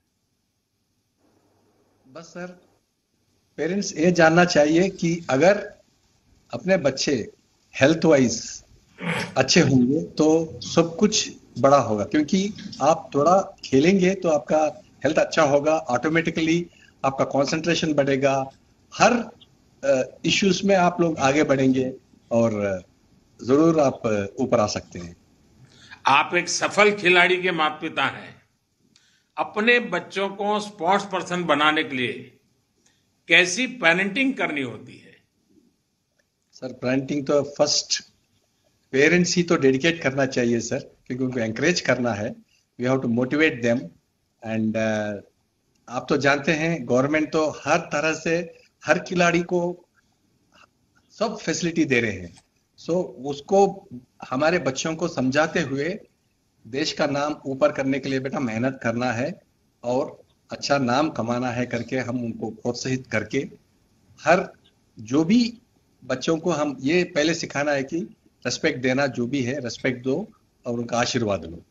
बस सर, पेरेंट्स ये जानना चाहिए कि अगर अपने बच्चे हेल्थ वाइज अच्छे होंगे तो सब कुछ बड़ा होगा, क्योंकि आप थोड़ा खेलेंगे तो आपका हेल्थ अच्छा होगा, ऑटोमेटिकली आपका कंसंट्रेशन बढ़ेगा, हर इश्यूज में आप लोग आगे बढ़ेंगे और जरूर आप ऊपर आ सकते हैं। आप एक सफल खिलाड़ी के माता पिता हैं, अपने बच्चों को स्पोर्ट्स पर्सन बनाने के लिए कैसी पेरेंटिंग करनी होती है? सर पेरेंटिंग तो फर्स्ट पेरेंट्स ही तो डेडिकेट करना चाहिए सर, क्योंकि उनको एनकरेज करना है। We have to motivate them and आप तो जानते हैं गवर्नमेंट तो हर तरह से हर खिलाड़ी को सब फैसिलिटी दे रहे हैं, सो उसको हमारे बच्चों को समझाते हुए देश का नाम ऊपर करने के लिए बेटा मेहनत करना है और अच्छा नाम कमाना है करके हम उनको प्रोत्साहित करके हर जो भी बच्चों को हम ये पहले सिखाना है कि रेस्पेक्ट देना, जो भी है रेस्पेक्ट दो और उनका आशीर्वाद लो।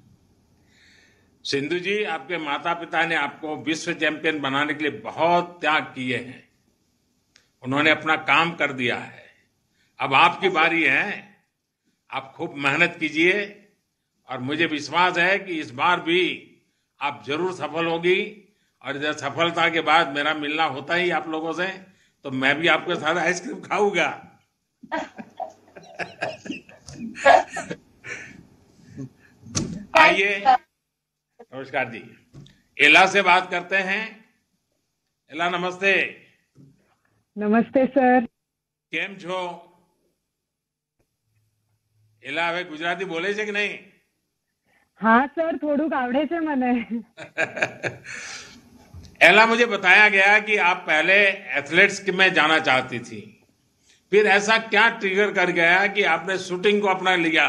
सिंधु जी, आपके माता पिता ने आपको विश्व चैंपियन बनाने के लिए बहुत त्याग किए हैं, उन्होंने अपना काम कर दिया है। अब आपकी बारी है, आप खूब मेहनत कीजिए और मुझे विश्वास है कि इस बार भी आप जरूर सफल होगी। और जब सफलता के बाद मेरा मिलना होता ही आप लोगों से, तो मैं भी आपके साथ आइसक्रीम खाऊंगा। आइए, नमस्कार जी, एला से बात करते हैं। एला नमस्ते। नमस्ते सर। કેમ છો? એલા હવે ગુજરાતી બોલે છે કે નહીં? हाँ सर, થોડુંક આવડે છે મને। एला, मुझे बताया गया कि आप पहले एथलेट्स में जाना चाहती थी, फिर ऐसा क्या ट्रिगर कर गया कि आपने शूटिंग को अपना लिया?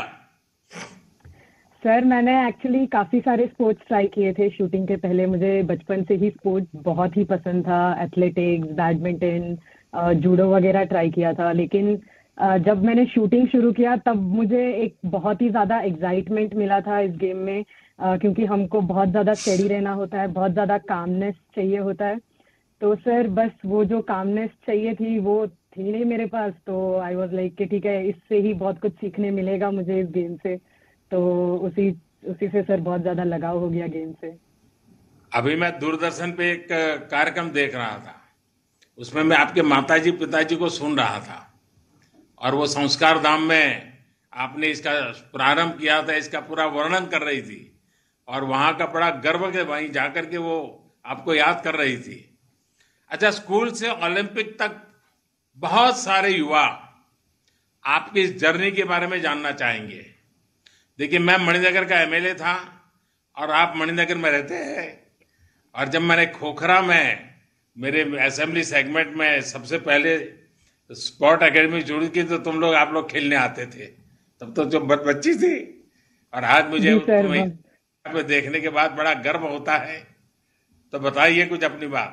सर मैंने एक्चुअली काफी सारे स्पोर्ट्स ट्राई किए थे शूटिंग के पहले। मुझे बचपन से ही स्पोर्ट्स बहुत ही पसंद था, एथलेटिक्स, बैडमिंटन, जूडो वगैरह ट्राई किया था, लेकिन जब मैंने शूटिंग शुरू किया तब मुझे एक बहुत ही ज़्यादा एक्साइटमेंट मिला था इस गेम में, क्योंकि हमको बहुत ज़्यादा स्टेडी रहना होता है, बहुत ज़्यादा कामनेस चाहिए होता है। तो सर बस वो जो कामनेस चाहिए थी वो थी नहीं मेरे पास, तो आई वाज लाइक कि ठीक है, इससे ही बहुत कुछ सीखने मिलेगा मुझे इस गेम से। तो उसी उसी से सर बहुत ज़्यादा लगाव हो गया गेम से। अभी मैं दूरदर्शन पे एक कार्यक्रम देख रहा था, उसमें मैं आपके माताजी पिताजी को सुन रहा था, और वो संस्कार धाम में आपने इसका प्रारंभ किया था, इसका पूरा वर्णन कर रही थी, और वहां का बड़ा गर्व के वहीं जाकर के वो आपको याद कर रही थी। अच्छा, स्कूल से ओलंपिक तक बहुत सारे युवा आपकी इस जर्नी के बारे में जानना चाहेंगे। देखिए, मैं मणिनगर का एमएलए था और आप मणिनगर में रहते हैं, और जब मैंने खोखरा में मेरे असेंबली सेगमेंट में सबसे पहले स्पोर्ट एकेडमी शुरू की तो आप लोग खेलने आते थे, तब तो जो बच्ची थी, और आज मुझे तुम्हें देखने के बाद बड़ा गर्व होता है। तो बताइए कुछ अपनी बात।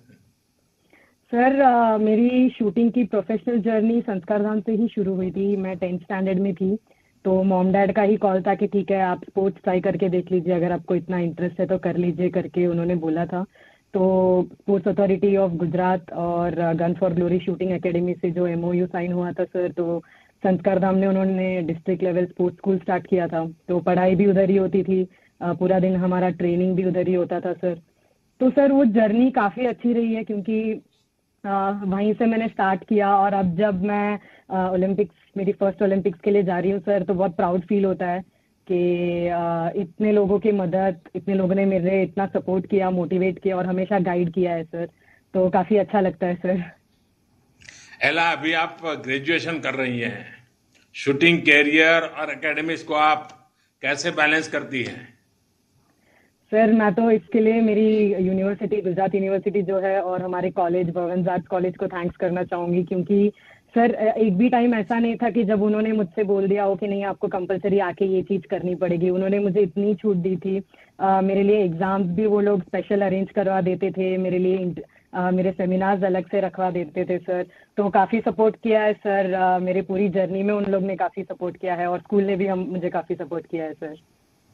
सर मेरी शूटिंग की प्रोफेशनल जर्नी संस्कार धाम से ही शुरू हुई थी। मैं 10th स्टैंडर्ड में थी, तो मॉम डैड का ही कॉल था कि ठीक है आप स्पोर्ट्स ट्राई करके देख लीजिए, अगर आपको इतना इंटरेस्ट है तो कर लीजिए करके उन्होंने बोला था। तो स्पोर्ट्स अथॉरिटी ऑफ गुजरात और gun for glory shooting academy से जो MOU साइन हुआ था सर, तो संस्कार धाम ने उन्होंने district level sports school start किया था। तो पढ़ाई भी उधर ही होती थी, पूरा दिन हमारा ट्रेनिंग भी उधर ही होता था सर। तो सर वो जर्नी काफ़ी अच्छी रही है, क्योंकि वहीं से मैंने स्टार्ट किया, और अब जब मैं ओलंपिक्स, मेरी फर्स्ट ओलंपिक्स के लिए जा रही हूँ सर, तो बहुत प्राउड फील होता है कि इतने लोगों की मदद, इतने लोगों ने मेरे इतना सपोर्ट किया, मोटिवेट किया और हमेशा गाइड किया है सर। तो काफ़ी अच्छा लगता है सर। एला, अभी आप ग्रेजुएशन कर रही हैं, शूटिंग कैरियर और एकेडमिक्स को आप कैसे बैलेंस करती हैं? सर मैं तो इसके लिए मेरी यूनिवर्सिटी, गुजरात यूनिवर्सिटी जो है, और हमारे कॉलेज भवनजात कॉलेज को थैंक्स करना चाहूँगी, क्योंकि सर एक भी टाइम ऐसा नहीं था कि जब उन्होंने मुझसे बोल दिया हो कि नहीं आपको कंपलसरी आके ये चीज़ करनी पड़ेगी। उन्होंने मुझे इतनी छूट दी थी। मेरे लिए एग्ज़ाम्स भी वो लोग स्पेशल अरेंज करवा देते थे, मेरे लिए मेरे सेमिनार्स अलग से रखवा देते थे सर। तो काफ़ी सपोर्ट किया है सर, मेरे पूरी जर्नी में उन लोग ने काफ़ी सपोर्ट किया है, और स्कूल ने भी मुझे काफ़ी सपोर्ट किया है सर।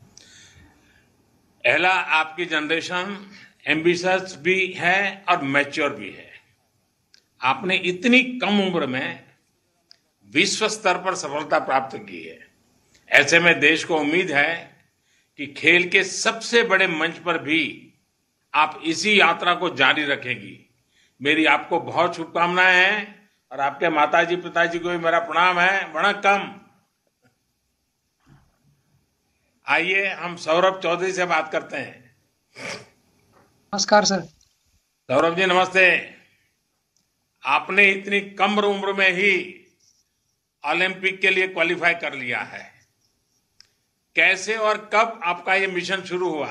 एला, आपकी जनरेशन एम्बिशियस भी है और मैच्योर भी है। आपने इतनी कम उम्र में विश्व स्तर पर सफलता प्राप्त की है। ऐसे में देश को उम्मीद है कि खेल के सबसे बड़े मंच पर भी आप इसी यात्रा को जारी रखेंगी। मेरी आपको बहुत शुभकामनाएं हैं, और आपके माताजी पिताजी को भी मेरा प्रणाम है। वणक्कम। आइए हम सौरभ चौधरी से बात करते हैं। नमस्कार सर। सौरभ जी नमस्ते। आपने इतनी कम उम्र में ही ओलंपिक के लिए क्वालिफाई कर लिया है, कैसे और कब आपका ये मिशन शुरू हुआ?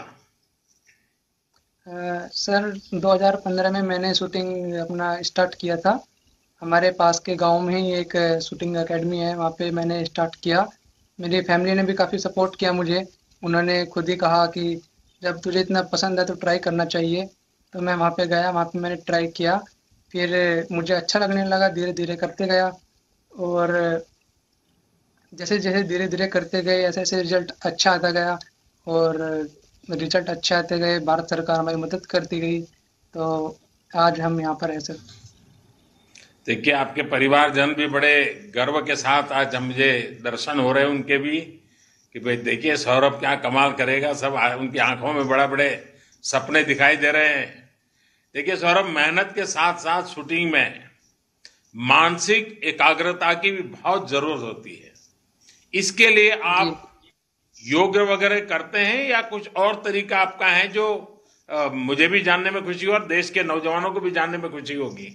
सर 2015 में मैंने शूटिंग अपना स्टार्ट किया था। हमारे पास के गांव में ही एक शूटिंग एकेडमी है, वहाँ पे मैंने स्टार्ट किया। मेरी फैमिली ने भी काफ़ी सपोर्ट किया मुझे। उन्होंने खुद ही कहा कि जब तुझे इतना पसंद है तो ट्राई करना चाहिए। तो मैं वहाँ पे गया, वहाँ पे मैंने ट्राई किया, फिर मुझे अच्छा लगने लगा, धीरे धीरे करते गया, और जैसे जैसे धीरे धीरे करते गए ऐसे ऐसे रिजल्ट अच्छा आता गया, और रिजल्ट अच्छे आते गए, भारत सरकार हमारी मदद करती गई, तो आज हम यहाँ पर हैं सर। देखिए, आपके परिवारजन भी बड़े गर्व के साथ आज मुझे दर्शन हो रहे हैं उनके भी, कि भाई देखिए सौरभ क्या कमाल करेगा। सब उनकी आंखों में बड़ा बड़े सपने दिखाई दे रहे हैं। देखिए सौरभ, मेहनत के साथ साथ शूटिंग में मानसिक एकाग्रता की भी बहुत जरूरत होती है। इसके लिए आप योग वगैरह करते हैं या कुछ और तरीका आपका है जो मुझे भी जानने में खुशी हो और देश के नौजवानों को भी जानने में खुशी होगी?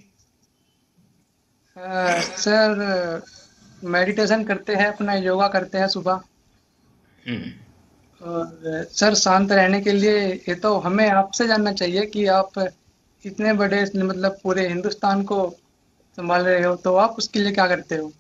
सर मेडिटेशन करते हैं, अपना योगा करते हैं सुबह। और सर शांत रहने के लिए ये तो हमें आपसे जानना चाहिए कि आप इतने बड़े मतलब पूरे हिंदुस्तान को संभाल रहे हो, तो आप उसके लिए क्या करते हो?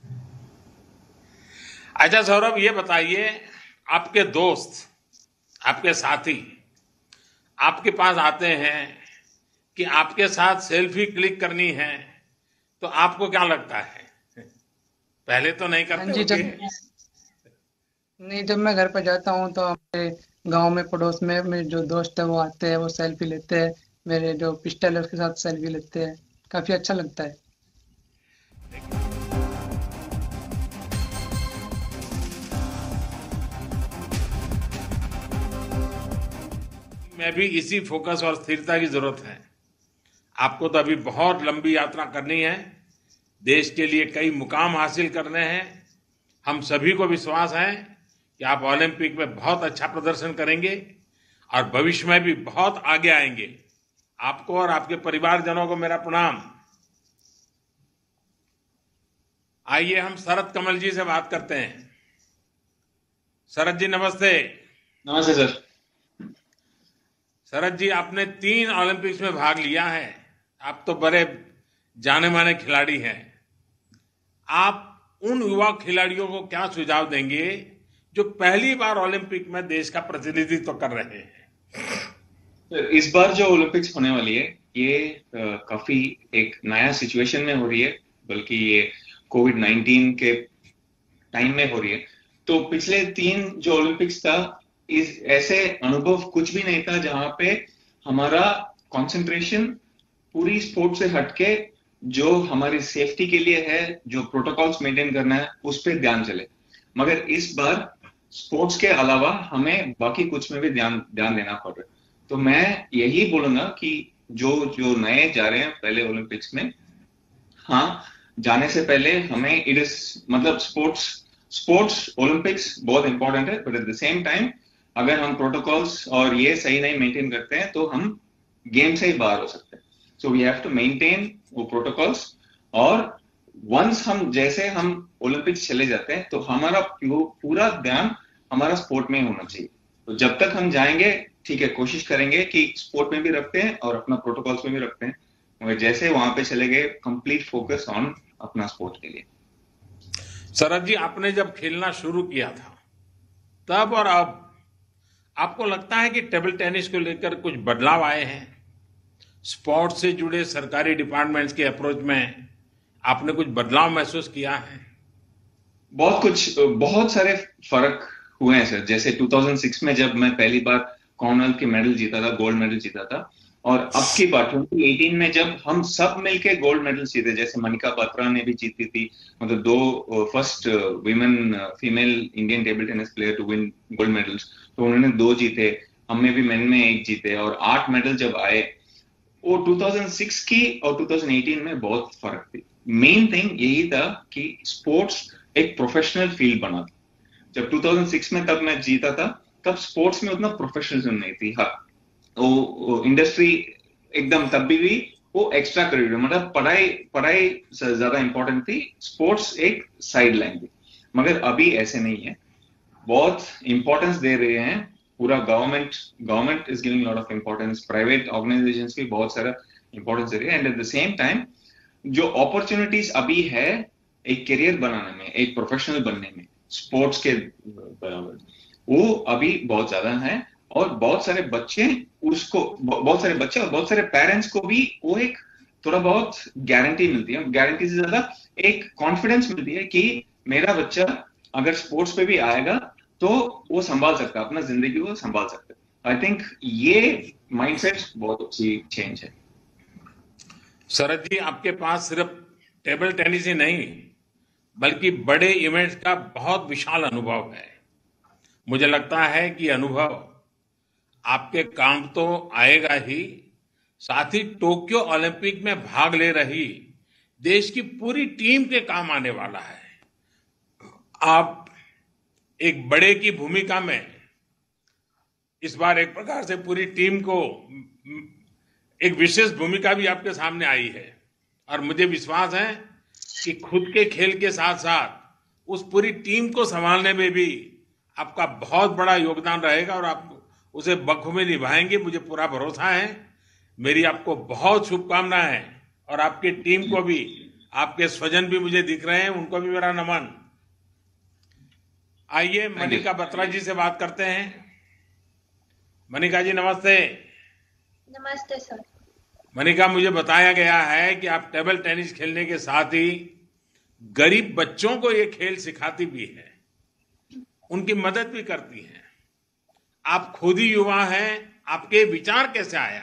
अच्छा सौरभ, ये बताइए, आपके दोस्त, आपके साथी आपके पास आते हैं कि आपके साथ सेल्फी क्लिक करनी है, तो आपको क्या लगता है? पहले तो नहीं हाँ करते जी, जब होंगे। नहीं, जब मैं घर पे जाता हूँ तो हमारे गांव में पड़ोस में मेरे जो दोस्त है वो आते हैं, वो सेल्फी लेते हैं, मेरे जो पिस्टल है उसके साथ सेल्फी लेते हैं, काफी अच्छा लगता है। में भी इसी फोकस और स्थिरता की जरूरत है। आपको तो अभी बहुत लंबी यात्रा करनी है, देश के लिए कई मुकाम हासिल करने हैं। हम सभी को विश्वास है कि आप ओलंपिक में बहुत अच्छा प्रदर्शन करेंगे और भविष्य में भी बहुत आगे आएंगे। आपको और आपके परिवारजनों को मेरा प्रणाम। आइए हम शरद कमल जी से बात करते हैं। शरद जी नमस्ते। नमस्ते सर। शरद जी, आपने 3 ओलंपिक्स में भाग लिया है, आप तो बड़े जाने माने खिलाड़ी हैं। आप उन युवा खिलाड़ियों को क्या सुझाव देंगे जो पहली बार ओलंपिक में देश का प्रतिनिधित्व कर रहे हैं? इस बार जो ओलंपिक्स होने वाली है ये काफी एक नया सिचुएशन में हो रही है, बल्कि ये कोविड-19 के टाइम में हो रही है। तो पिछले 3 जो ओलंपिक्स था, इस ऐसे अनुभव कुछ भी नहीं था जहां पे हमारा कंसंट्रेशन पूरी स्पोर्ट से हटके जो हमारी सेफ्टी के लिए है, जो प्रोटोकॉल्स मेंटेन करना है, उस पर ध्यान चले। मगर इस बार स्पोर्ट्स के अलावा हमें बाकी कुछ में भी ध्यान देना पड़ रहा है। तो मैं यही बोलूंगा कि जो नए जा रहे हैं पहले ओलंपिक्स में, हाँ, जाने से पहले हमें मतलब स्पोर्ट्स ओलंपिक्स बहुत इंपॉर्टेंट है, but at the same time अगर हम प्रोटोकॉल्स और ये सही नहीं मेंटेन करते हैं तो हम गेम से ही बाहर हो सकते हैं। So we have to maintain वो प्रोटोकॉल्स, और वंस जैसे हम ओलंपिक्स चले जाते हैं तो हमारा पूरा ध्यान हमारा स्पोर्ट में ही होना चाहिए। तो जब तक हम जाएंगे, ठीक है, कोशिश करेंगे कि स्पोर्ट में भी रखते हैं और अपना प्रोटोकॉल्स में भी रखते हैं, मगर जैसे वहां पे चले गए, कंप्लीट फोकस ऑन अपना स्पोर्ट के लिए। शरद जी, आपने जब खेलना शुरू किया था तब और अब आपको लगता है कि टेबल टेनिस को लेकर कुछ बदलाव आए हैं? स्पोर्ट्स से जुड़े सरकारी डिपार्टमेंट्स के अप्रोच में आपने कुछ बदलाव महसूस किया है? बहुत सारे फर्क हुए हैं सर। जैसे 2006 में जब मैं पहली बार कॉमनवेल्थ के मेडल जीता था, गोल्ड मेडल जीता था, और अब की बात 2018 में जब हम सब मिलके गोल्ड मेडल जीते, जैसे मनिका बत्रा ने भी जीती थी, मतलब 2 first women female Indian table tennis player to win gold medals, तो उन्होंने 2 जीते, हमने भी मेन में 1 जीते, और 8 मेडल जब आए, वो 2006 की और 2018 में बहुत फर्क थी। मेन थिंग यही था कि स्पोर्ट्स एक प्रोफेशनल फील्ड बना था। जब 2006 में तब मैं जीता था, तब स्पोर्ट्स में उतना प्रोफेशनलिज्म नहीं थी। हाँ, वो इंडस्ट्री एकदम तब भी वो एक्स्ट्रा करिकुलर, मतलब पढ़ाई ज्यादा इंपॉर्टेंट थी, स्पोर्ट्स एक साइड लाइन थी। मगर अभी ऐसे नहीं है, बहुत इंपॉर्टेंस दे रहे हैं। पूरा government is giving lot of importance, private organisations भी बहुत सारा इंपॉर्टेंस दे रहे हैं, and at the same time जो अपॉर्चुनिटीज अभी है एक करियर बनाने में, एक प्रोफेशनल बनने में स्पोर्ट्स के बराबर, वो अभी बहुत ज्यादा है। और बहुत सारे बच्चे और बहुत सारे पेरेंट्स को भी वो एक थोड़ा बहुत गारंटी मिलती है, गारंटी से ज्यादा एक कॉन्फिडेंस मिलती है कि मेरा बच्चा अगर स्पोर्ट्स पे भी आएगा तो वो संभाल सकता है, अपना जिंदगी को संभाल सकता है। आई थिंक ये माइंडसेट बहुत अच्छी चेंज है। शरद जी, आपके पास सिर्फ टेबल टेनिस ही नहीं बल्कि बड़े इवेंट्स का बहुत विशाल अनुभव है। मुझे लगता है कि अनुभव आपके काम तो आएगा ही, साथ ही टोक्यो ओलंपिक में भाग ले रही देश की पूरी टीम के काम आने वाला है। आप एक बड़े की भूमिका में इस बार एक प्रकार से पूरी टीम को, एक विशेष भूमिका भी आपके सामने आई है, और मुझे विश्वास है कि खुद के खेल के साथ साथ उस पूरी टीम को संभालने में भी आपका बहुत बड़ा योगदान रहेगा और आप उसे बखूबी निभाएंगे, मुझे पूरा भरोसा है। मेरी आपको बहुत शुभकामनाएं हैं, और आपकी टीम को भी, आपके स्वजन भी मुझे दिख रहे हैं, उनको भी मेरा नमन। आइए मनिका बत्रा जी से बात करते हैं। मनिका जी नमस्ते। नमस्ते सर। मनिका, मुझे बताया गया है कि आप टेबल टेनिस खेलने के साथ ही गरीब बच्चों को ये खेल सिखाती भी है, उनकी मदद भी करती है। आप खुद ही युवा हैं, आपके विचार कैसे आया?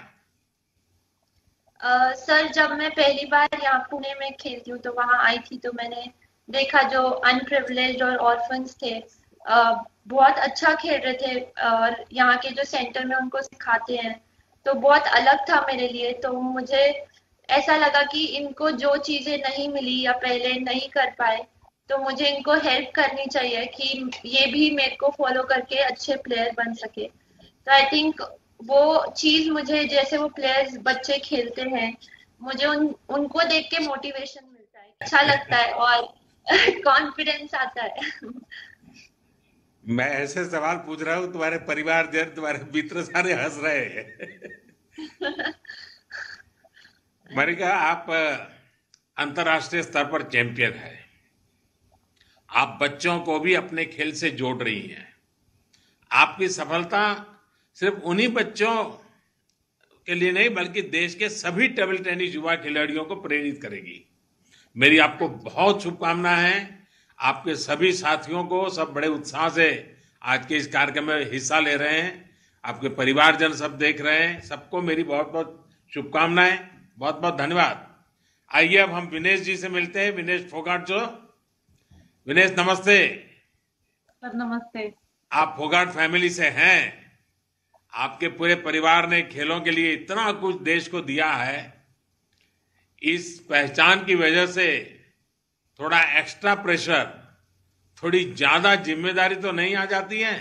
सर, जब मैं पहली बार यहाँ पुणे में खेलती हूँ तो वहाँ आई थी, तो मैंने देखा जो अनप्रिविलेज्ड और ऑर्फन्स थे बहुत अच्छा खेल रहे थे, और यहाँ के जो सेंटर में उनको सिखाते हैं तो बहुत अलग था मेरे लिए। तो मुझे ऐसा लगा कि इनको जो चीजें नहीं मिली या पहले नहीं कर पाए, तो मुझे इनको हेल्प करनी चाहिए कि ये भी मेरे को फॉलो करके अच्छे प्लेयर बन सके। तो आई थिंक वो चीज मुझे, जैसे वो प्लेयर्स बच्चे खेलते हैं, मुझे उनको देख के मोटिवेशन मिलता है, अच्छा लगता है और कॉन्फिडेंस आता है। मैं ऐसे सवाल पूछ रहा हूँ, तुम्हारे परिवार जन, तुम्हारे मित्र सारे हंस रहे हैं। मरिका, आप अंतर्राष्ट्रीय स्तर पर चैंपियन है, आप बच्चों को भी अपने खेल से जोड़ रही हैं। आपकी सफलता सिर्फ उन्हीं बच्चों के लिए नहीं बल्कि देश के सभी टेबल टेनिस युवा खिलाड़ियों को प्रेरित करेगी। मेरी आपको बहुत शुभकामनाएं हैं। आपके सभी साथियों को सब बड़े उत्साह से आज के इस कार्यक्रम में हिस्सा ले रहे हैं, आपके परिवारजन सब देख रहे हैं, सबको मेरी बहुत बहुत शुभकामनाएं, बहुत बहुत धन्यवाद। आइए अब हम विनेश जी से मिलते हैं। विनेश फोगाट जो, विनेश नमस्ते। सर नमस्ते। आप फोगाट फैमिली से हैं, आपके पूरे परिवार ने खेलों के लिए इतना कुछ देश को दिया है, इस पहचान की वजह से थोड़ा एक्स्ट्रा प्रेशर, थोड़ी ज्यादा जिम्मेदारी तो नहीं आ जाती है?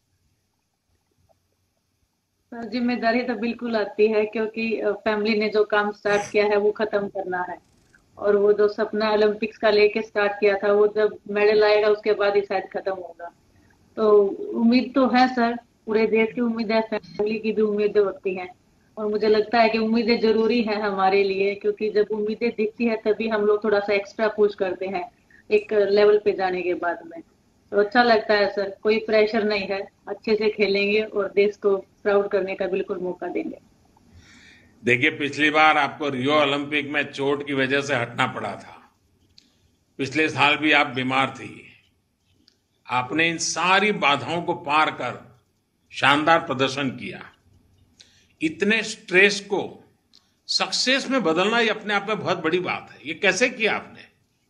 सर जिम्मेदारी तो बिल्कुल आती है, क्योंकि फैमिली ने जो काम स्टार्ट किया है वो खत्म करना है, और वो जो सपना ओलंपिक्स का लेके स्टार्ट किया था वो जब मेडल आएगा उसके बाद ही शायद खत्म होगा। तो उम्मीद तो है सर, पूरे देश की उम्मीद है, फैमिली की भी उम्मीदें होती हैं, और मुझे लगता है कि उम्मीदें जरूरी हैं हमारे लिए, क्योंकि जब उम्मीदें दिखती है तभी हम लोग थोड़ा सा एक्स्ट्रा पुश करते हैं एक लेवल पे जाने के बाद में। तो अच्छा लगता है सर, कोई प्रेशर नहीं है, अच्छे से खेलेंगे और देश को प्राउड करने का बिल्कुल मौका देंगे। देखिए, पिछली बार आपको रियो ओलंपिक में चोट की वजह से हटना पड़ा था, पिछले साल भी आप बीमार थी। आपने इन सारी बाधाओं को पार कर शानदार प्रदर्शन किया। इतने स्ट्रेस को सक्सेस में बदलना ये अपने आप में बहुत बड़ी बात है, ये कैसे किया आपने?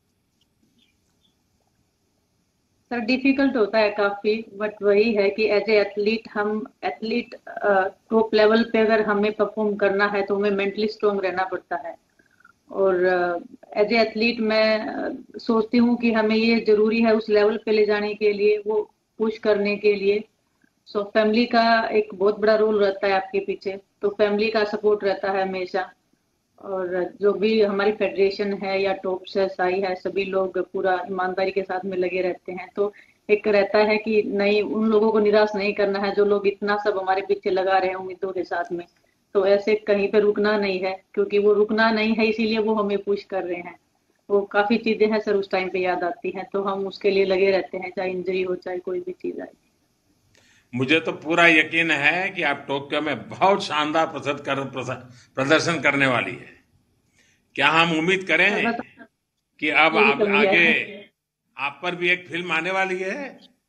सर डिफिकल्ट होता है काफी, बट वही है कि एज ए एथलीट, हम एथलीट टॉप लेवल पे अगर हमें परफॉर्म करना है तो हमें मेंटली स्ट्रांग रहना पड़ता है। और एज ए एथलीट मैं सोचती हूँ कि हमें ये जरूरी है उस लेवल पे ले जाने के लिए, वो पुश करने के लिए। सो फैमिली का एक बहुत बड़ा रोल रहता है आपके पीछे, तो फैमिली का सपोर्ट रहता है हमेशा, और जो भी हमारी फेडरेशन है या टॉप से साई है, सभी लोग पूरा ईमानदारी के साथ में लगे रहते हैं। तो एक रहता है कि नहीं, उन लोगों को निराश नहीं करना है जो लोग इतना सब हमारे पीछे लगा रहे हैं उम्मीदों के साथ में, तो ऐसे कहीं पे रुकना नहीं है, क्योंकि वो रुकना नहीं है इसीलिए वो हमें पुश कर रहे हैं। वो काफी चीजें हैं सर उस टाइम पे याद आती हैं, तो हम उसके लिए लगे रहते हैं, चाहे इंजरी हो चाहे कोई भी चीज आए। मुझे तो पूरा यकीन है कि आप टोक्यो में बहुत शानदार प्रदर्शन करने वाली है। क्या हम उम्मीद करें कि अब आगे आप पर भी एक फिल्म आने वाली है?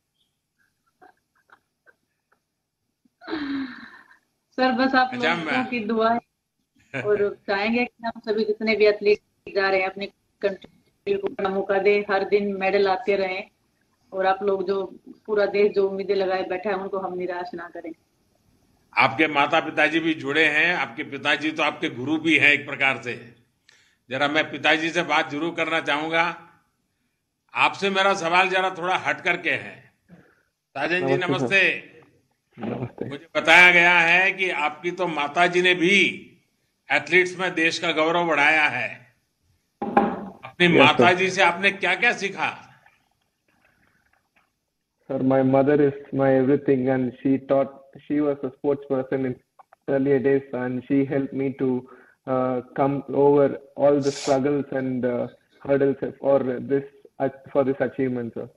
सर बस आप लोगों की दुआ है, और चाहेंगे कि हम सभी जितने भी एथलीट जा रहे हैं अपनी कंट्री को मौका दें, हर दिन मेडल आते रहें, और आप लोग जो पूरा देश जो उम्मीदें लगाए बैठा है उनको हम निराश ना करें। आपके माता पिताजी भी जुड़े हैं, आपके पिताजी तो आपके गुरु भी हैं एक प्रकार से। जरा मैं पिताजी से बात जरूर करना चाहूंगा। आपसे मेरा सवाल जरा थोड़ा हट करके है। साजन जी नमस्ते। मुझे बताया गया है कि आपकी तो माताजी ने भी एथलीट्स में देश का गौरव बढ़ाया है। अपनी माताजी से आपने क्या क्या सीखा? Sir, my mother is my everything, and she was a sports person in earlier days, and she helped me to come over all the struggles and hurdles for this achievement, sir.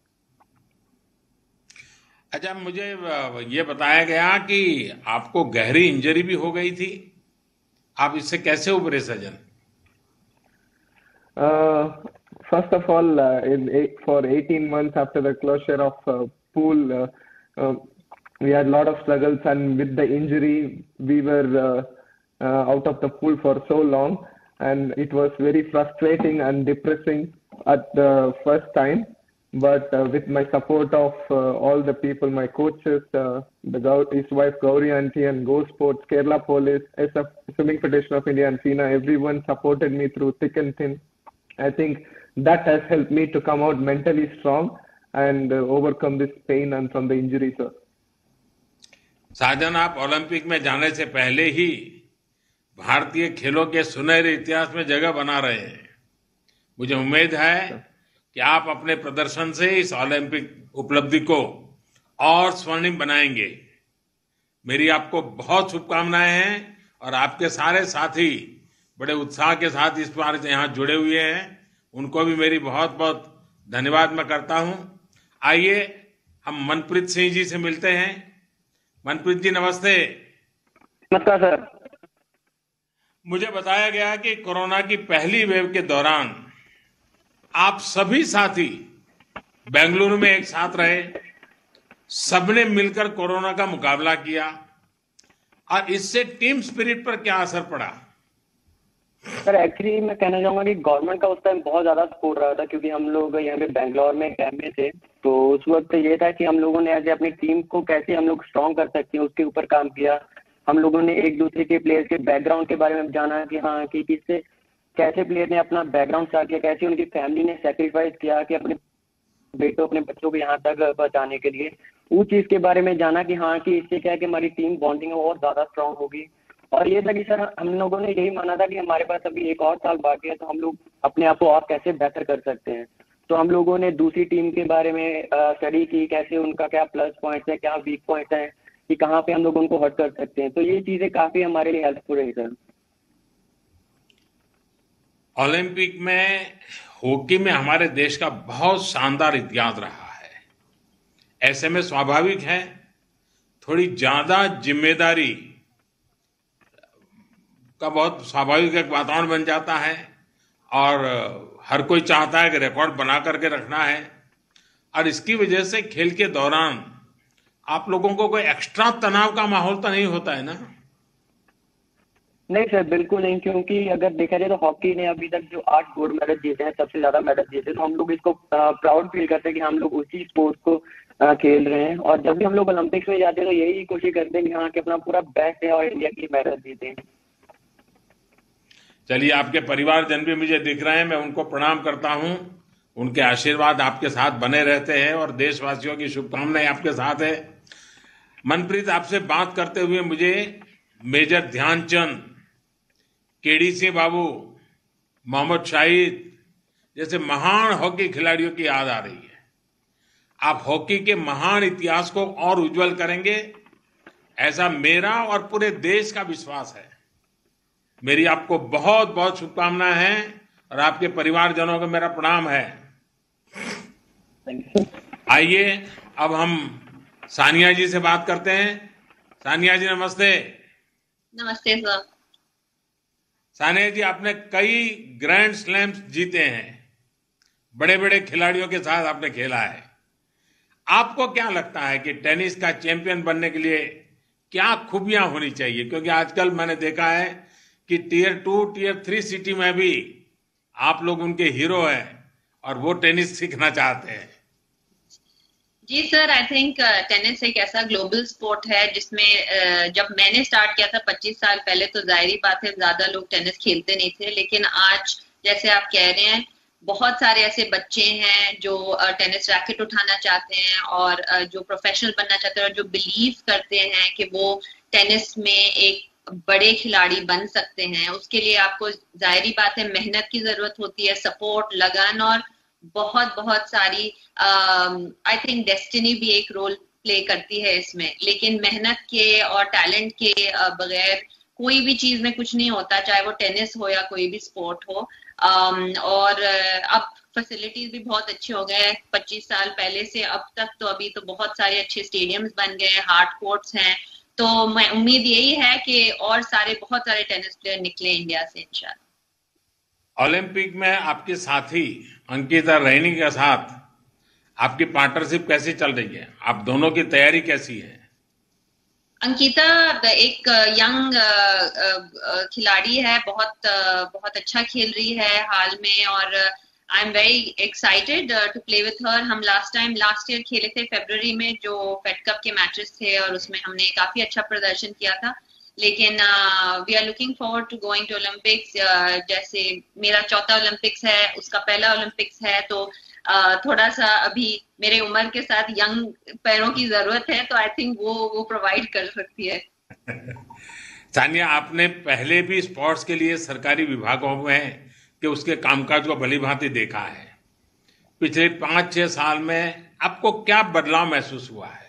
अच्छा, मुझे ये बताया गया कि आपको गहरी injury भी हो गई थी, आप इससे कैसे उभरे सजन? first of all, for 18 months after the closure of pool, we had a lot of struggles, and with the injury, we were out of the pool for so long, and it was very frustrating and depressing at the first time. But with my support of all the people, my coaches, his wife Gauri Aunty and Go Sports, Kerala Police, SF, Swimming Federation of India and FINA, everyone supported me through thick and thin. I think that has helped me to come out mentally strong and overcome this pain and from the injury, sir. साजन, आप Olympic में जाने से पहले ही भारतीय खेलों के सुनहरे इतिहास में जगह बना रहे हैं। मुझे उम्मीद है कि आप अपने प्रदर्शन से इस ओलंपिक उपलब्धि को और स्वर्णिम बनाएंगे। मेरी आपको बहुत शुभकामनाएं हैं और आपके सारे साथी बड़े उत्साह के साथ इस बार यहाँ जुड़े हुए हैं, उनको भी मेरी बहुत बहुत धन्यवाद मैं करता हूं। आइए हम मनप्रीत सिंह जी से मिलते हैं। मनप्रीत जी नमस्ते। नमस्कार सर। मुझे बताया गया कि कोरोना की पहली वेव के दौरान आप सभी साथी बेंगलुरु में एक साथ रहे, सबने मिलकर कोरोना का मुकाबला किया, और इससे टीम स्पिरिट पर क्या असर पड़ा? सर एक्चुअली मैं कहना चाहूंगा कि गवर्नमेंट का उस टाइम बहुत ज्यादा सपोर्ट रहा था, क्योंकि हम लोग यहाँ पे बेंगलोर में कैंप में थे, तो उस वक्त ये था कि हम लोगों ने ऐसे अपनी टीम को कैसे हम लोग स्ट्रॉन्ग कर सकते हैं उसके ऊपर काम किया। हम लोगों ने एक दूसरे के प्लेयर्स के बैकग्राउंड के बारे में जाना कि हाँ कि किससे कैसे प्लेयर ने अपना बैकग्राउंड स्टार्ट किया, कैसे उनकी फैमिली ने सेक्रीफाइस किया कि अपने बेटों अपने बच्चों को यहाँ तक पहुंचाने के लिए, उस चीज के बारे में जाना कि हाँ कि इससे क्या है कि हमारी टीम बॉन्डिंग और ज्यादा स्ट्रांग होगी। और ये था कि सर हम लोगों ने यही माना था कि हमारे पास अभी एक और साल बाकी है, तो हम लोग अपने आप को और कैसे बेहतर कर सकते हैं। तो हम लोगों ने दूसरी टीम के बारे में स्टडी की, कैसे उनका क्या प्लस पॉइंट्स है, क्या वीक पॉइंट्स हैं, कि कहाँ पे हम लोग उनको हर्ट कर सकते हैं। तो ये चीजें काफी हमारे लिए हेल्पफुल रही सर। ओलंपिक में हॉकी में हमारे देश का बहुत शानदार इतिहास रहा है। ऐसे में स्वाभाविक है थोड़ी ज्यादा जिम्मेदारी का बहुत स्वाभाविक एक वातावरण बन जाता है, और हर कोई चाहता है कि रिकॉर्ड बना करके रखना है, और इसकी वजह से खेल के दौरान आप लोगों को कोई एक्स्ट्रा तनाव का माहौल तो नहीं होता है ना? नहीं सर बिल्कुल नहीं, क्योंकि अगर देखा जाए तो हॉकी ने अभी तक जो 8 गोल्ड मेडल जीते हैं, सबसे ज्यादा मेडल जीते, तो हम लोग इसको प्राउड फील करते हैं कि हम लोग उसी स्पोर्ट को खेल रहे हैं। और जब भी हम लोग ओलंपिक्स में जाते हैं तो यही कोशिश करते हैं कि हाँ कि अपना पूरा बेस्ट है और इंडिया की मेडल जीते। चलिए, आपके परिवारजन भी मुझे दिख रहे हैं, मैं उनको प्रणाम करता हूं। उनके आशीर्वाद आपके साथ बने रहते हैं और देशवासियों की शुभकामनाएं आपके साथ है। मनप्रीत, आपसे बात करते हुए मुझे मेजर ध्यानचंद, केडी सिंह बाबू, मोहम्मद शाहिद जैसे महान हॉकी खिलाड़ियों की याद आ रही है। आप हॉकी के महान इतिहास को और उज्जवल करेंगे, ऐसा मेरा और पूरे देश का विश्वास है। मेरी आपको बहुत बहुत शुभकामनाएं हैं और आपके परिवारजनों को मेरा प्रणाम है। आइए अब हम सानिया जी से बात करते हैं। सानिया जी नमस्ते। नमस्ते सर। सानिया जी, आपने कई ग्रैंड स्लैम्स जीते हैं, बड़े बड़े खिलाड़ियों के साथ आपने खेला है। आपको क्या लगता है कि टेनिस का चैंपियन बनने के लिए क्या खूबियां होनी चाहिए? क्योंकि आजकल मैंने देखा है कि टियर 2, टियर 3 सिटी में भी आप लोग उनके हीरो हैं और वो टेनिस सीखना चाहते हैं। जी सर, आई थिंक टेनिस एक ऐसा ग्लोबल स्पोर्ट है जिसमें जब मैंने स्टार्ट किया था 25 साल पहले, तो जाहिर बात है ज्यादा लोग टेनिस खेलते नहीं थे, लेकिन आज जैसे आप कह रहे हैं बहुत सारे ऐसे बच्चे हैं जो टेनिस रैकेट उठाना चाहते हैं और जो प्रोफेशनल बनना चाहते हैं और जो बिलीव करते हैं कि वो टेनिस में एक बड़े खिलाड़ी बन सकते हैं। उसके लिए आपको जाहिर बात है मेहनत की जरूरत होती है, सपोर्ट, लगन और बहुत बहुत सारी आई थिंक डेस्टिनी भी एक रोल प्ले करती है इसमें। लेकिन मेहनत के और टैलेंट के बगैर कोई भी चीज में कुछ नहीं होता, चाहे वो टेनिस हो या कोई भी स्पोर्ट हो। और अब फैसिलिटीज भी बहुत अच्छे हो गए हैं 25 साल पहले से अब तक, तो अभी तो बहुत सारे अच्छे स्टेडियम्स बन गए हैं, हार्ड कोर्ट्स हैं। तो मैं उम्मीद यही है कि और सारे बहुत सारे टेनिस प्लेयर निकले इंडिया से इंशाल्लाह। ओलंपिक में आपके साथी अंकिता रैनी के साथ आपकी पार्टनरशिप कैसी चल रही है? आप दोनों की तैयारी कैसी है? अंकिता एक यंग खिलाड़ी है, बहुत अच्छा खेल रही है हाल में, और I am very excited to play with her. हम लास्ट ईयर खेले थे फरवरी में, जो फेड कप के मैचेस थे, और उसमें हमने काफी अच्छा प्रदर्शन किया था। लेकिन we are looking forward to going to Olympics. जैसे मेरा चौथा ओलंपिक्स है, उसका पहला ओलंपिक्स है, तो थोड़ा सा अभी मेरे उम्र के साथ यंग पैरों की जरूरत है, तो आई थिंक वो प्रोवाइड कर सकती है। सानिया, आपने पहले भी स्पोर्ट्स के लिए सरकारी विभागों में कि उसके कामकाज को भली भांति देखा है। पिछले 5-6 साल में आपको क्या बदलाव महसूस हुआ है?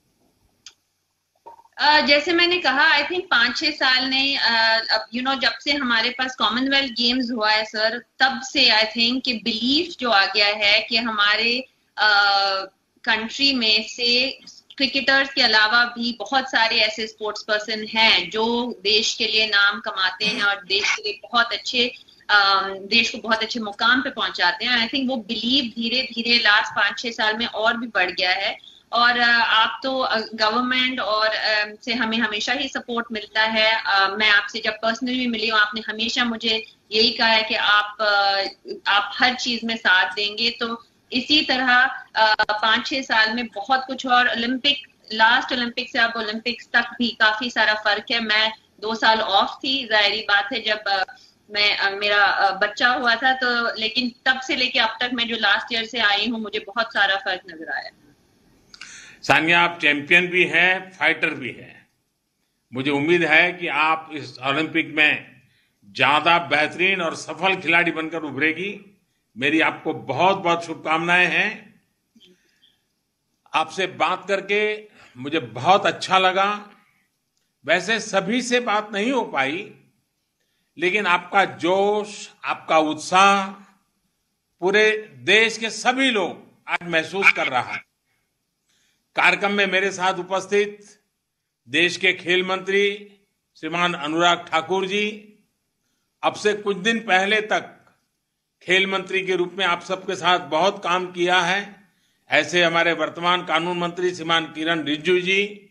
जैसे मैंने कहा, आई थिंक 5-6 साल ने जब से हमारे पास कॉमनवेल्थ गेम्स हुआ है सर, तब से आई थिंक कि बिलीफ जो आ गया है कि हमारे कंट्री में से क्रिकेटर्स के अलावा भी बहुत सारे ऐसे स्पोर्ट्स पर्सन हैं जो देश के लिए नाम कमाते हैं और देश के लिए देश को बहुत अच्छे मुकाम पे पहुंचाते हैं। आई थिंक वो बिलीव धीरे धीरे लास्ट 5-6 साल में और भी बढ़ गया है। और आप तो गवर्नमेंट और से हमें हमेशा ही सपोर्ट मिलता है। मैं आपसे जब पर्सनली मिली हूँ, आपने हमेशा मुझे यही कहा है कि आप हर चीज में साथ देंगे। तो इसी तरह 5-6 साल में बहुत कुछ, और लास्ट ओलंपिक से अब ओलंपिक्स तक भी काफी सारा फर्क है। मैं 2 साल ऑफ थी, जाहिर बात है, जब मेरा बच्चा हुआ था, तो लेकिन तब से लेके अब तक मैं जो लास्ट ईयर से आई हूँ, मुझे बहुत सारा फर्क नजर आया। सानिया, आप चैंपियन भी हैं, फाइटर भी हैं। मुझे उम्मीद है कि आप इस ओलंपिक में ज्यादा बेहतरीन और सफल खिलाड़ी बनकर उभरेगी। मेरी आपको बहुत बहुत शुभकामनाएं हैं। आपसे बात करके मुझे बहुत अच्छा लगा। वैसे सभी से बात नहीं हो पाई, लेकिन आपका जोश, आपका उत्साह पूरे देश के सभी लोग आज महसूस कर रहा है। कार्यक्रम में मेरे साथ उपस्थित देश के खेल मंत्री श्रीमान अनुराग ठाकुर जी, अब से कुछ दिन पहले तक खेल मंत्री के रूप में आप सबके साथ बहुत काम किया है। ऐसे हमारे वर्तमान कानून मंत्री श्रीमान किरण रिजिजू जी,